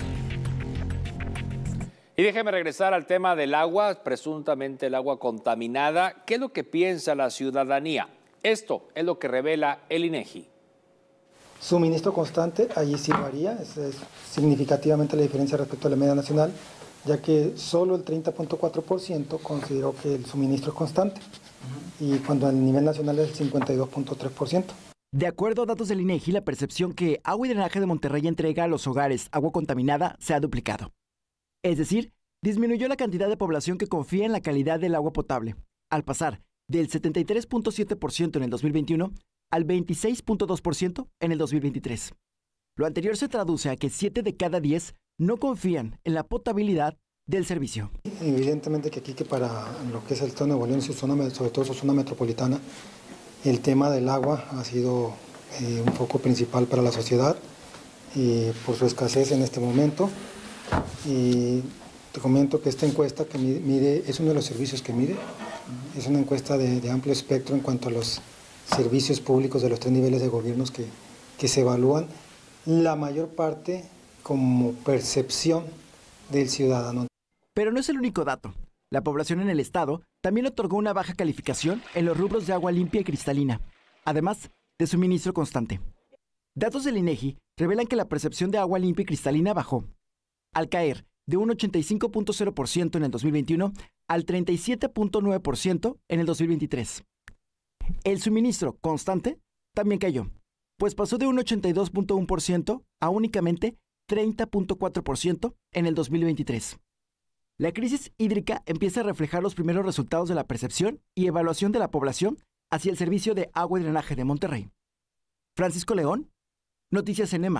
Y déjeme regresar al tema del agua, presuntamente el agua contaminada. ¿Qué es lo que piensa la ciudadanía? Esto es lo que revela el INEGI. Suministro constante, allí sí varía, es significativamente la diferencia respecto a la media nacional, ya que solo el 30.4% consideró que el suministro es constante, y cuando el nivel nacional es el 52.3%. De acuerdo a datos del INEGI, la percepción que Agua y Drenaje de Monterrey entrega a los hogares agua contaminada se ha duplicado. Es decir, disminuyó la cantidad de población que confía en la calidad del agua potable, al pasar del 73.7% en el 2021 al 26.2% en el 2023. Lo anterior se traduce a que 7 de cada 10 no confían en la potabilidad del servicio. Evidentemente que aquí, que para lo que es el estado de Nuevo León y su zona, sobre todo su zona metropolitana, el tema del agua ha sido un foco principal para la sociedad por su escasez en este momento. Y te comento que esta encuesta que mide, es uno de los servicios que mide, es una encuesta de amplio espectro en cuanto a los servicios públicos de los 3 niveles de gobiernos que se evalúan, la mayor parte como percepción del ciudadano. Pero no es el único dato. La población en el estado también otorgó una baja calificación en los rubros de agua limpia y cristalina, además de suministro constante. Datos del INEGI revelan que la percepción de agua limpia y cristalina bajó, al caer de un 85.0% en el 2021 al 37.9% en el 2023. El suministro constante también cayó, pues pasó de un 82.1% a únicamente 30.4% en el 2023. La crisis hídrica empieza a reflejar los primeros resultados de la percepción y evaluación de la población hacia el servicio de agua y drenaje de Monterrey. Francisco León, Noticias NE+.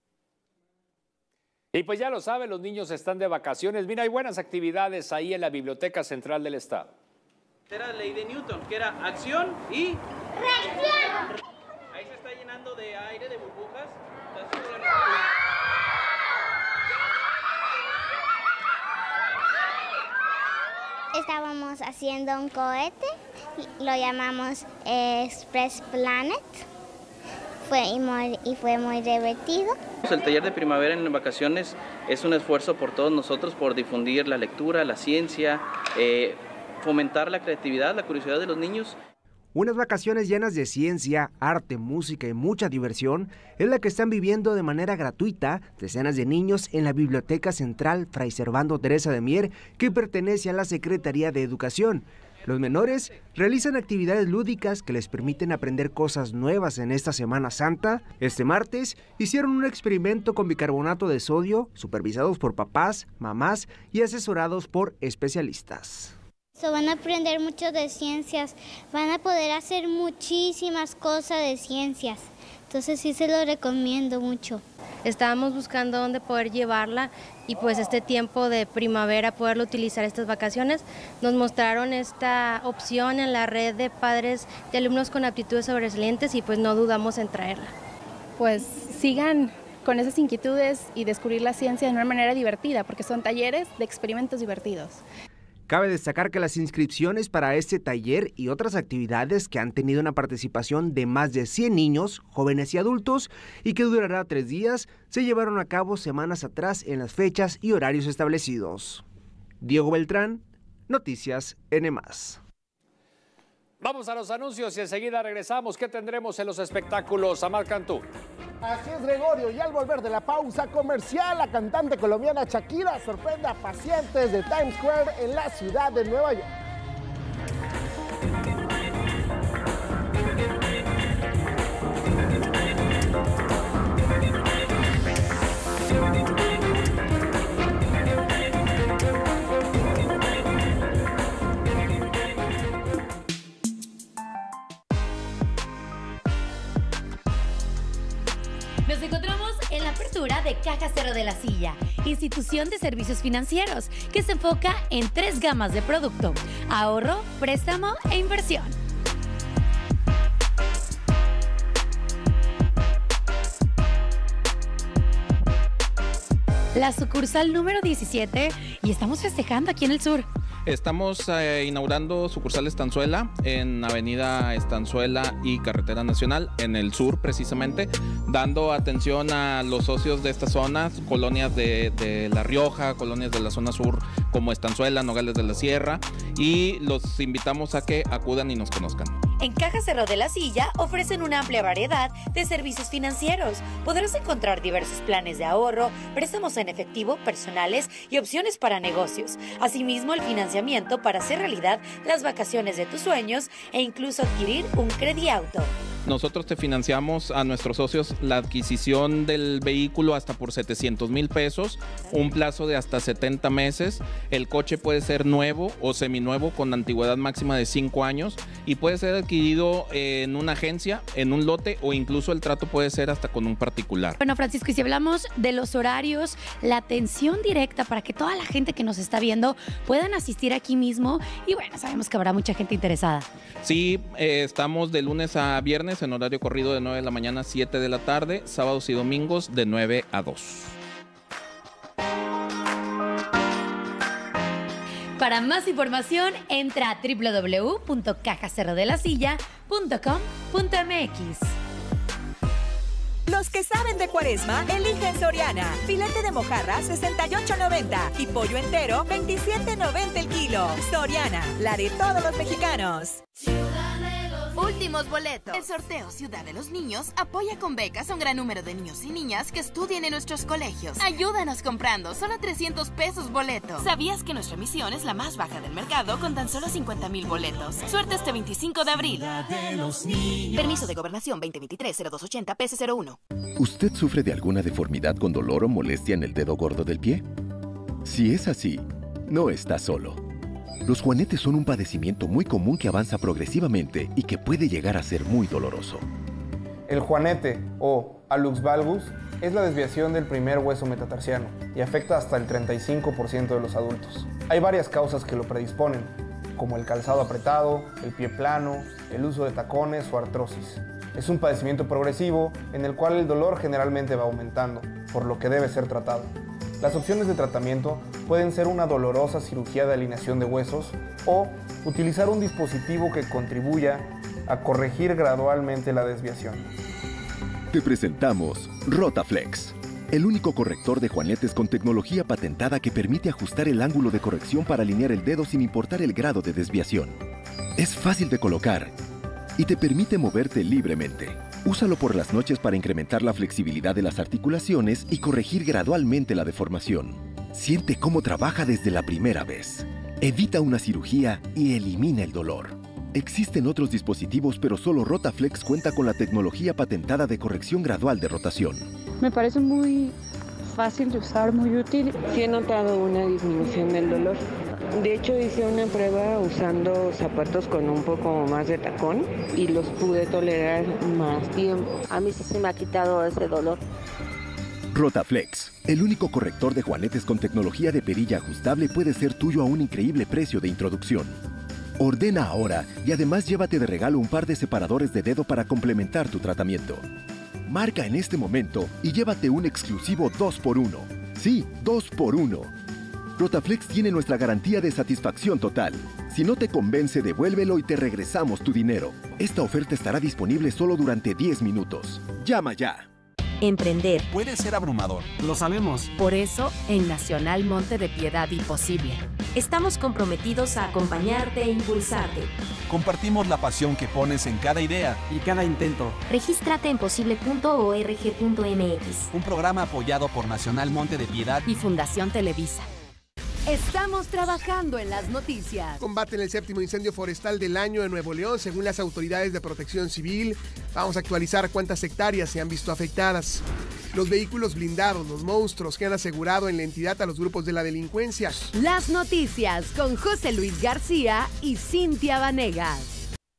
Y pues ya lo saben, los niños están de vacaciones. Mira, hay buenas actividades ahí en la Biblioteca Central del Estado. Era la ley de Newton, que era acción y reacción. Ahí se está llenando de aire, de burbujas. Estábamos haciendo un cohete, lo llamamos Express Planet. Fue muy divertido. El taller de primavera en vacaciones es un esfuerzo por todos nosotros por difundir la lectura, la ciencia, fomentar la creatividad, la curiosidad de los niños. Unas vacaciones llenas de ciencia, arte, música y mucha diversión es la que están viviendo de manera gratuita decenas de niños en la Biblioteca Central Fray Servando Teresa de Mier, que pertenece a la Secretaría de Educación. Los menores realizan actividades lúdicas que les permiten aprender cosas nuevas en esta Semana Santa. Este martes hicieron un experimento con bicarbonato de sodio, supervisados por papás, mamás y asesorados por especialistas. Van a aprender mucho de ciencias, van a poder hacer muchísimas cosas de ciencias. Entonces sí se lo recomiendo mucho. Estábamos buscando dónde poder llevarla y pues este tiempo de primavera poderlo utilizar estas vacaciones. Nos mostraron esta opción en la red de padres de alumnos con aptitudes sobresalientes y pues no dudamos en traerla. Pues sigan con esas inquietudes y descubrir la ciencia de una manera divertida, porque son talleres de experimentos divertidos. Cabe destacar que las inscripciones para este taller y otras actividades que han tenido una participación de más de 100 niños, jóvenes y adultos y que durará 3 días, se llevaron a cabo semanas atrás en las fechas y horarios establecidos. Diego Beltrán, Noticias NE+. Vamos a los anuncios y enseguida regresamos. ¿Qué tendremos en los espectáculos? Amar Cantú. Así es, Gregorio, y al volver de la pausa comercial, la cantante colombiana Shakira sorprende a pacientes de Times Square en la ciudad de Nueva York. Nos encontramos en la apertura de Caja Cerro de la Silla, institución de servicios financieros que se enfoca en 3 gamas de producto: ahorro, préstamo e inversión. La sucursal número 17 y estamos festejando aquí en el sur. Estamos inaugurando sucursal Estanzuela en Avenida Estanzuela y Carretera Nacional, en el sur precisamente, dando atención a los socios de estas zonas, colonias de La Rioja, colonias de la zona sur como Estanzuela, Nogales de la Sierra, y los invitamos a que acudan y nos conozcan. En Caja Cerro de la Silla ofrecen una amplia variedad de servicios financieros. Podrás encontrar diversos planes de ahorro, préstamos en efectivo, personales y opciones para negocios. Asimismo, el financiamiento para hacer realidad las vacaciones de tus sueños e incluso adquirir un crediauto. Nosotros te financiamos a nuestros socios la adquisición del vehículo hasta por 700,000 pesos, un plazo de hasta 70 meses. El coche puede ser nuevo o seminuevo con antigüedad máxima de 5 años y puede ser adquirido en una agencia, en un lote o incluso el trato puede ser hasta con un particular. Bueno, Francisco, y si hablamos de los horarios, la atención directa para que toda la gente que nos está viendo puedan asistir aquí mismo y bueno, sabemos que habrá mucha gente interesada. Sí, estamos de lunes a viernes en horario corrido de 9 de la mañana a 7 de la tarde, sábados y domingos de 9 a 2. Para más información, entra a www.cajacerrodelasilla.com.mx. Los que saben de Cuaresma, eligen Soriana. Filete de mojarra, 68.90. Y pollo entero, 27.90 el kilo. Soriana, la de todos los mexicanos. Últimos boletos. El sorteo Ciudad de los Niños apoya con becas a un gran número de niños y niñas que estudian en nuestros colegios. Ayúdanos comprando, solo 300 pesos boleto. ¿Sabías que nuestra emisión es la más baja del mercado con tan solo 50,000 boletos? Suerte este 25 de abril. Permiso de Gobernación 2023-0280 PC01. ¿Usted sufre de alguna deformidad con dolor o molestia en el dedo gordo del pie? Si es así, no está solo. Los juanetes son un padecimiento muy común que avanza progresivamente y que puede llegar a ser muy doloroso. El juanete o hallux valgus es la desviación del primer hueso metatarsiano y afecta hasta el 35% de los adultos. Hay varias causas que lo predisponen, como el calzado apretado, el pie plano, el uso de tacones o artrosis. Es un padecimiento progresivo en el cual el dolor generalmente va aumentando, por lo que debe ser tratado. Las opciones de tratamiento pueden ser una dolorosa cirugía de alineación de huesos o utilizar un dispositivo que contribuya a corregir gradualmente la desviación. Te presentamos Rotaflex, el único corrector de juanetes con tecnología patentada que permite ajustar el ángulo de corrección para alinear el dedo sin importar el grado de desviación. Es fácil de colocar y te permite moverte libremente. Úsalo por las noches para incrementar la flexibilidad de las articulaciones y corregir gradualmente la deformación. Siente cómo trabaja desde la primera vez. Evita una cirugía y elimina el dolor. Existen otros dispositivos, pero solo Rotaflex cuenta con la tecnología patentada de corrección gradual de rotación. Me parece muy fácil de usar, muy útil. Sí he notado una disminución del dolor. De hecho, hice una prueba usando zapatos con un poco más de tacón y los pude tolerar más tiempo. A mí sí se me ha quitado ese dolor. Rotaflex, el único corrector de juanetes con tecnología de perilla ajustable, puede ser tuyo a un increíble precio de introducción. Ordena ahora y además llévate de regalo un par de separadores de dedo para complementar tu tratamiento. Marca en este momento y llévate un exclusivo 2x1. Sí, 2x1. Rotaflex tiene nuestra garantía de satisfacción total. Si no te convence, devuélvelo y te regresamos tu dinero. Esta oferta estará disponible solo durante 10 minutos. Llama ya. Emprender puede ser abrumador. Lo sabemos. Por eso, en Nacional Monte de Piedad y Posible, estamos comprometidos a acompañarte e impulsarte. Compartimos la pasión que pones en cada idea y cada intento. Regístrate en posible.org.mx. Un programa apoyado por Nacional Monte de Piedad y Fundación Televisa. Estamos trabajando en las noticias. Combaten el 7º incendio forestal del año en Nuevo León, según las autoridades de Protección Civil. Vamos a actualizar cuántas hectáreas se han visto afectadas. Los vehículos blindados, los monstruos que han asegurado en la entidad a los grupos de la delincuencia. Las noticias con José Luis García y Cintia Vanegas.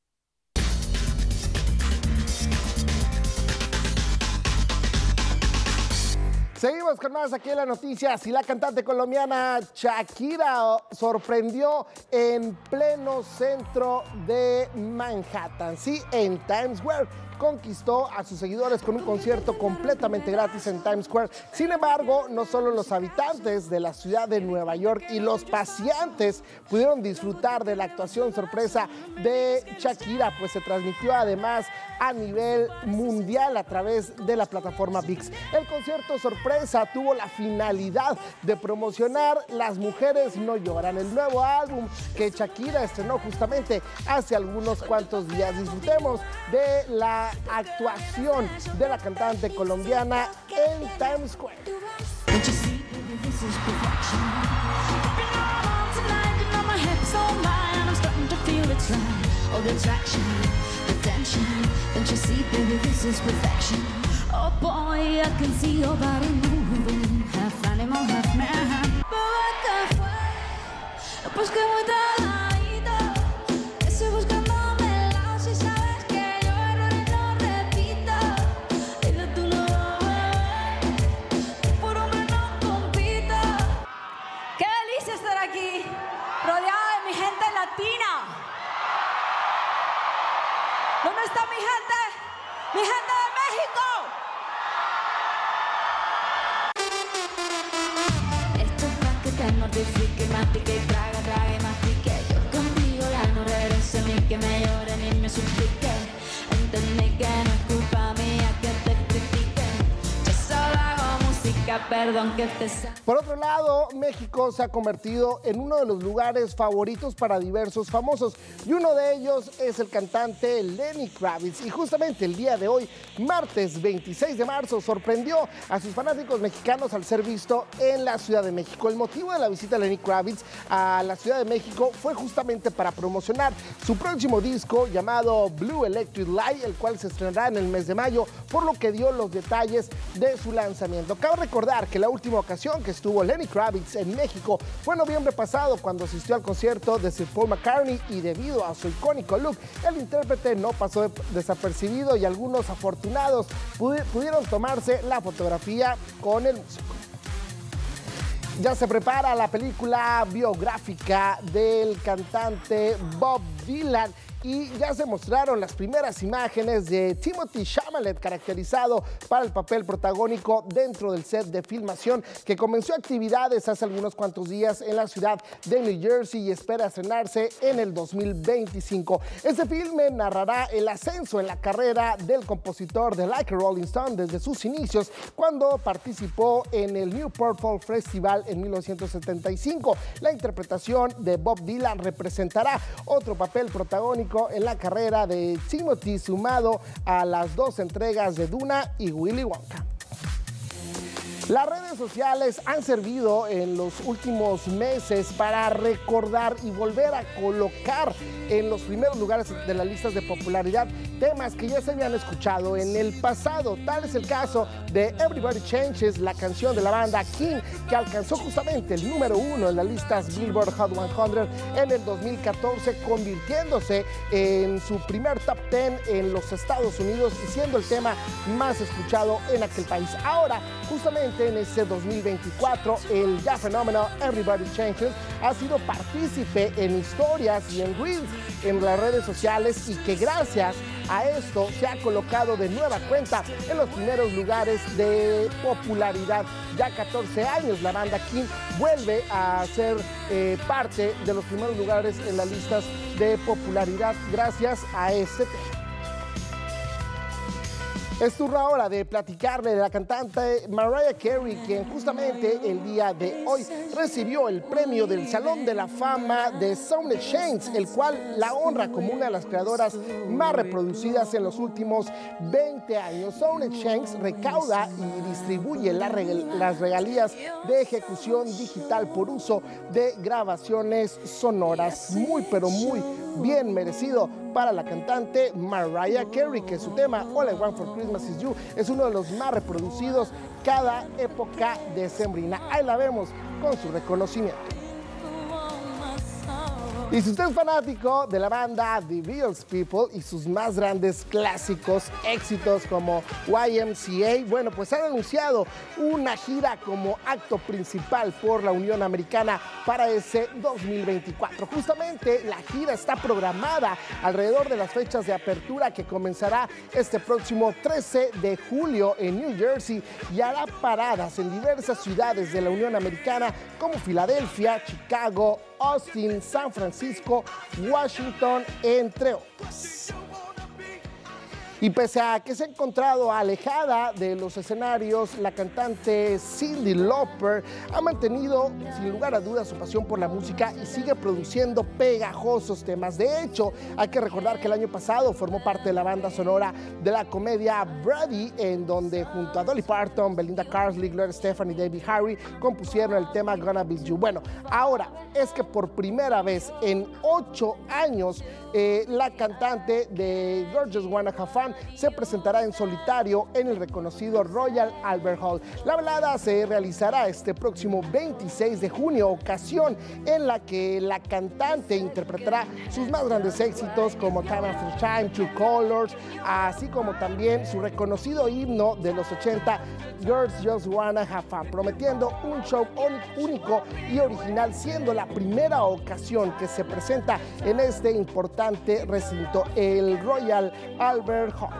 Seguimos con más aquí en las noticias y la cantante colombiana Shakira sorprendió en pleno centro de Manhattan, sí, en Times Square. Conquistó a sus seguidores con un concierto completamente gratis en Times Square. Sin embargo, no solo los habitantes de la ciudad de Nueva York y los paseantes pudieron disfrutar de la actuación sorpresa de Shakira, pues se transmitió además a nivel mundial a través de la plataforma ViX. El concierto sorpresa tuvo la finalidad de promocionar Las Mujeres No Lloran, el nuevo álbum que Shakira estrenó justamente hace algunos cuantos días. Disfrutemos de la actuación de la cantante colombiana en Times Square. Pues que muy taladito, estoy buscándome el lado, si sabes que yo errores no repito. Dile tú no, por hombre no compito. Qué delicia estar aquí, rodeada de mi gente latina. ¿Dónde está mi gente? ¡Mi gente de México! Esto es para que te mortifique, mastique, traga, traga y mastique. Yo contigo ya no regreso ni que me llore ni me suplique. Entendí que no es culpa mía que te critique. Yo solo hago música, perdón que te sa... Por otro lado, México se ha convertido en uno de los lugares favoritos para diversos famosos y uno de ellos es el cantante Lenny Kravitz. Y justamente el día de hoy, martes 26 de marzo, sorprendió a sus fanáticos mexicanos al ser visto en la Ciudad de México. El motivo de la visita de Lenny Kravitz a la Ciudad de México fue justamente para promocionar su próximo disco llamado Blue Electric Light, el cual se estrenará en el mes de mayo, por lo que dio los detalles de su lanzamiento. Cabe recordar recordar que la última ocasión que estuvo Lenny Kravitz en México fue en noviembre pasado, cuando asistió al concierto de Sir Paul McCartney, y debido a su icónico look, el intérprete no pasó desapercibido y algunos afortunados pudieron tomarse la fotografía con el músico. Ya se prepara la película biográfica del cantante Bob Dylan y ya se mostraron las primeras imágenes de Timothée Chalamet, caracterizado para el papel protagónico dentro del set de filmación, que comenzó actividades hace algunos cuantos días en la ciudad de New Jersey y espera estrenarse en el 2025. Este filme narrará el ascenso en la carrera del compositor de Like a Rolling Stone desde sus inicios, cuando participó en el Newport Folk Festival en 1975. La interpretación de Bob Dylan representará otro papel protagónico en la carrera de Timothy, sumado a las 2 entregas de Duna y Willy Wonka. Las redes sociales han servido en los últimos meses para recordar y volver a colocar en los primeros lugares de las listas de popularidad temas que ya se habían escuchado en el pasado. Tal es el caso de Everybody Changes, la canción de la banda King, que alcanzó justamente el número 1 en las listas Billboard Hot 100 en el 2014, convirtiéndose en su primer top 10 en los Estados Unidos y siendo el tema más escuchado en aquel país. Ahora, justamente en ese 2024, el ya fenómeno Everybody Changes ha sido partícipe en historias y en reels en las redes sociales, y que gracias a esto se ha colocado de nueva cuenta en los primeros lugares de popularidad. Ya 14 años la banda King vuelve a ser parte de los primeros lugares en las listas de popularidad gracias a este tema. Es turno ahora de platicarle de la cantante Mariah Carey, quien justamente el día de hoy recibió el premio del Salón de la Fama de SoundChange, el cual la honra como una de las creadoras más reproducidas en los últimos 20 años. SoundChange recauda y distribuye las regalías de ejecución digital por uso de grabaciones sonoras. Muy, pero muy bien merecido para la cantante Mariah Carey, que su tema All I Want for Christmas Is You es uno de los más reproducidos cada época decembrina. Ahí la vemos con su reconocimiento. Y si usted es fanático de la banda The Village People y sus más grandes clásicos éxitos como YMCA, bueno, pues han anunciado una gira como acto principal por la Unión Americana para ese 2024. Justamente la gira está programada alrededor de las fechas de apertura, que comenzará este próximo 13 de julio en New Jersey y hará paradas en diversas ciudades de la Unión Americana como Filadelfia, Chicago, Austin, San Francisco, Washington, entre otras. Y pese a que se ha encontrado alejada de los escenarios, la cantante Cyndi Lauper ha mantenido sin lugar a dudas su pasión por la música y sigue produciendo pegajosos temas. De hecho, hay que recordar que el año pasado formó parte de la banda sonora de la comedia Brady, en donde junto a Dolly Parton, Belinda Carlisle, Gloria Estefan y Debbie Harry compusieron el tema Gonna Be You. Bueno, ahora es que por primera vez en 8 años la cantante de Gorgeous Wanna Have Fun se presentará en solitario en el reconocido Royal Albert Hall. La velada se realizará este próximo 26 de junio, ocasión en la que la cantante interpretará sus más grandes éxitos como Time After Time, True Colors, así como también su reconocido himno de los 80, Girls Just Wanna Have Fun, prometiendo un show único y original, siendo la primera ocasión que se presenta en este importante recinto, el Royal Albert Hall.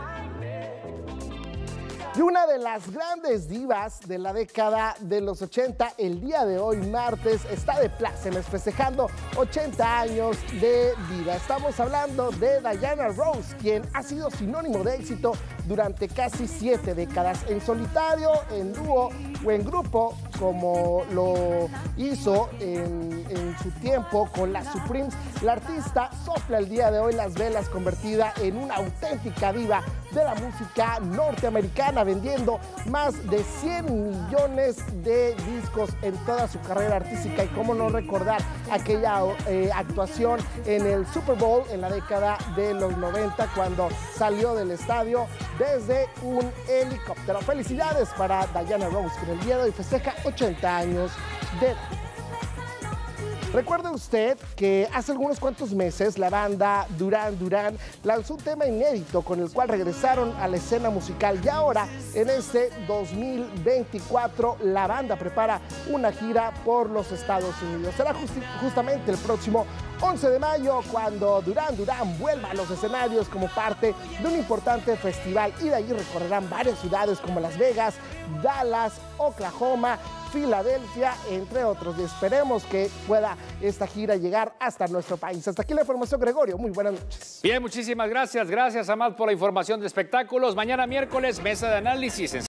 Y una de las grandes divas de la década de los 80, el día de hoy, martes, está de plácemes festejando 80 años de vida. Estamos hablando de Diana Ross, quien ha sido sinónimo de éxito durante casi 7 décadas, en solitario, en dúo o en grupo, como lo hizo en su tiempo con las Supremes. La artista sopla el día de hoy las velas, convertida en una auténtica diva de la música norteamericana, vendiendo más de 100 millones de discos en toda su carrera artística. Y cómo no recordar aquella actuación en el Super Bowl en la década de los 90, cuando salió del estadio desde un helicóptero. Felicidades para Diana Ross, que el día de hoy festeja 80 años de edad. Recuerde usted que hace algunos cuantos meses la banda Duran Duran lanzó un tema inédito con el cual regresaron a la escena musical, y ahora en este 2024 la banda prepara una gira por los Estados Unidos. Será justamente el próximo 11 de mayo cuando Duran Duran vuelva a los escenarios como parte de un importante festival, y de allí recorrerán varias ciudades como Las Vegas, Dallas, Oklahoma, Filadelfia, entre otros. Y esperemos que pueda esta gira llegar hasta nuestro país. Hasta aquí la información, Gregorio. Muy buenas noches. Bien, muchísimas gracias. Gracias, Amad, por la información de espectáculos. Mañana miércoles, mesa de análisis.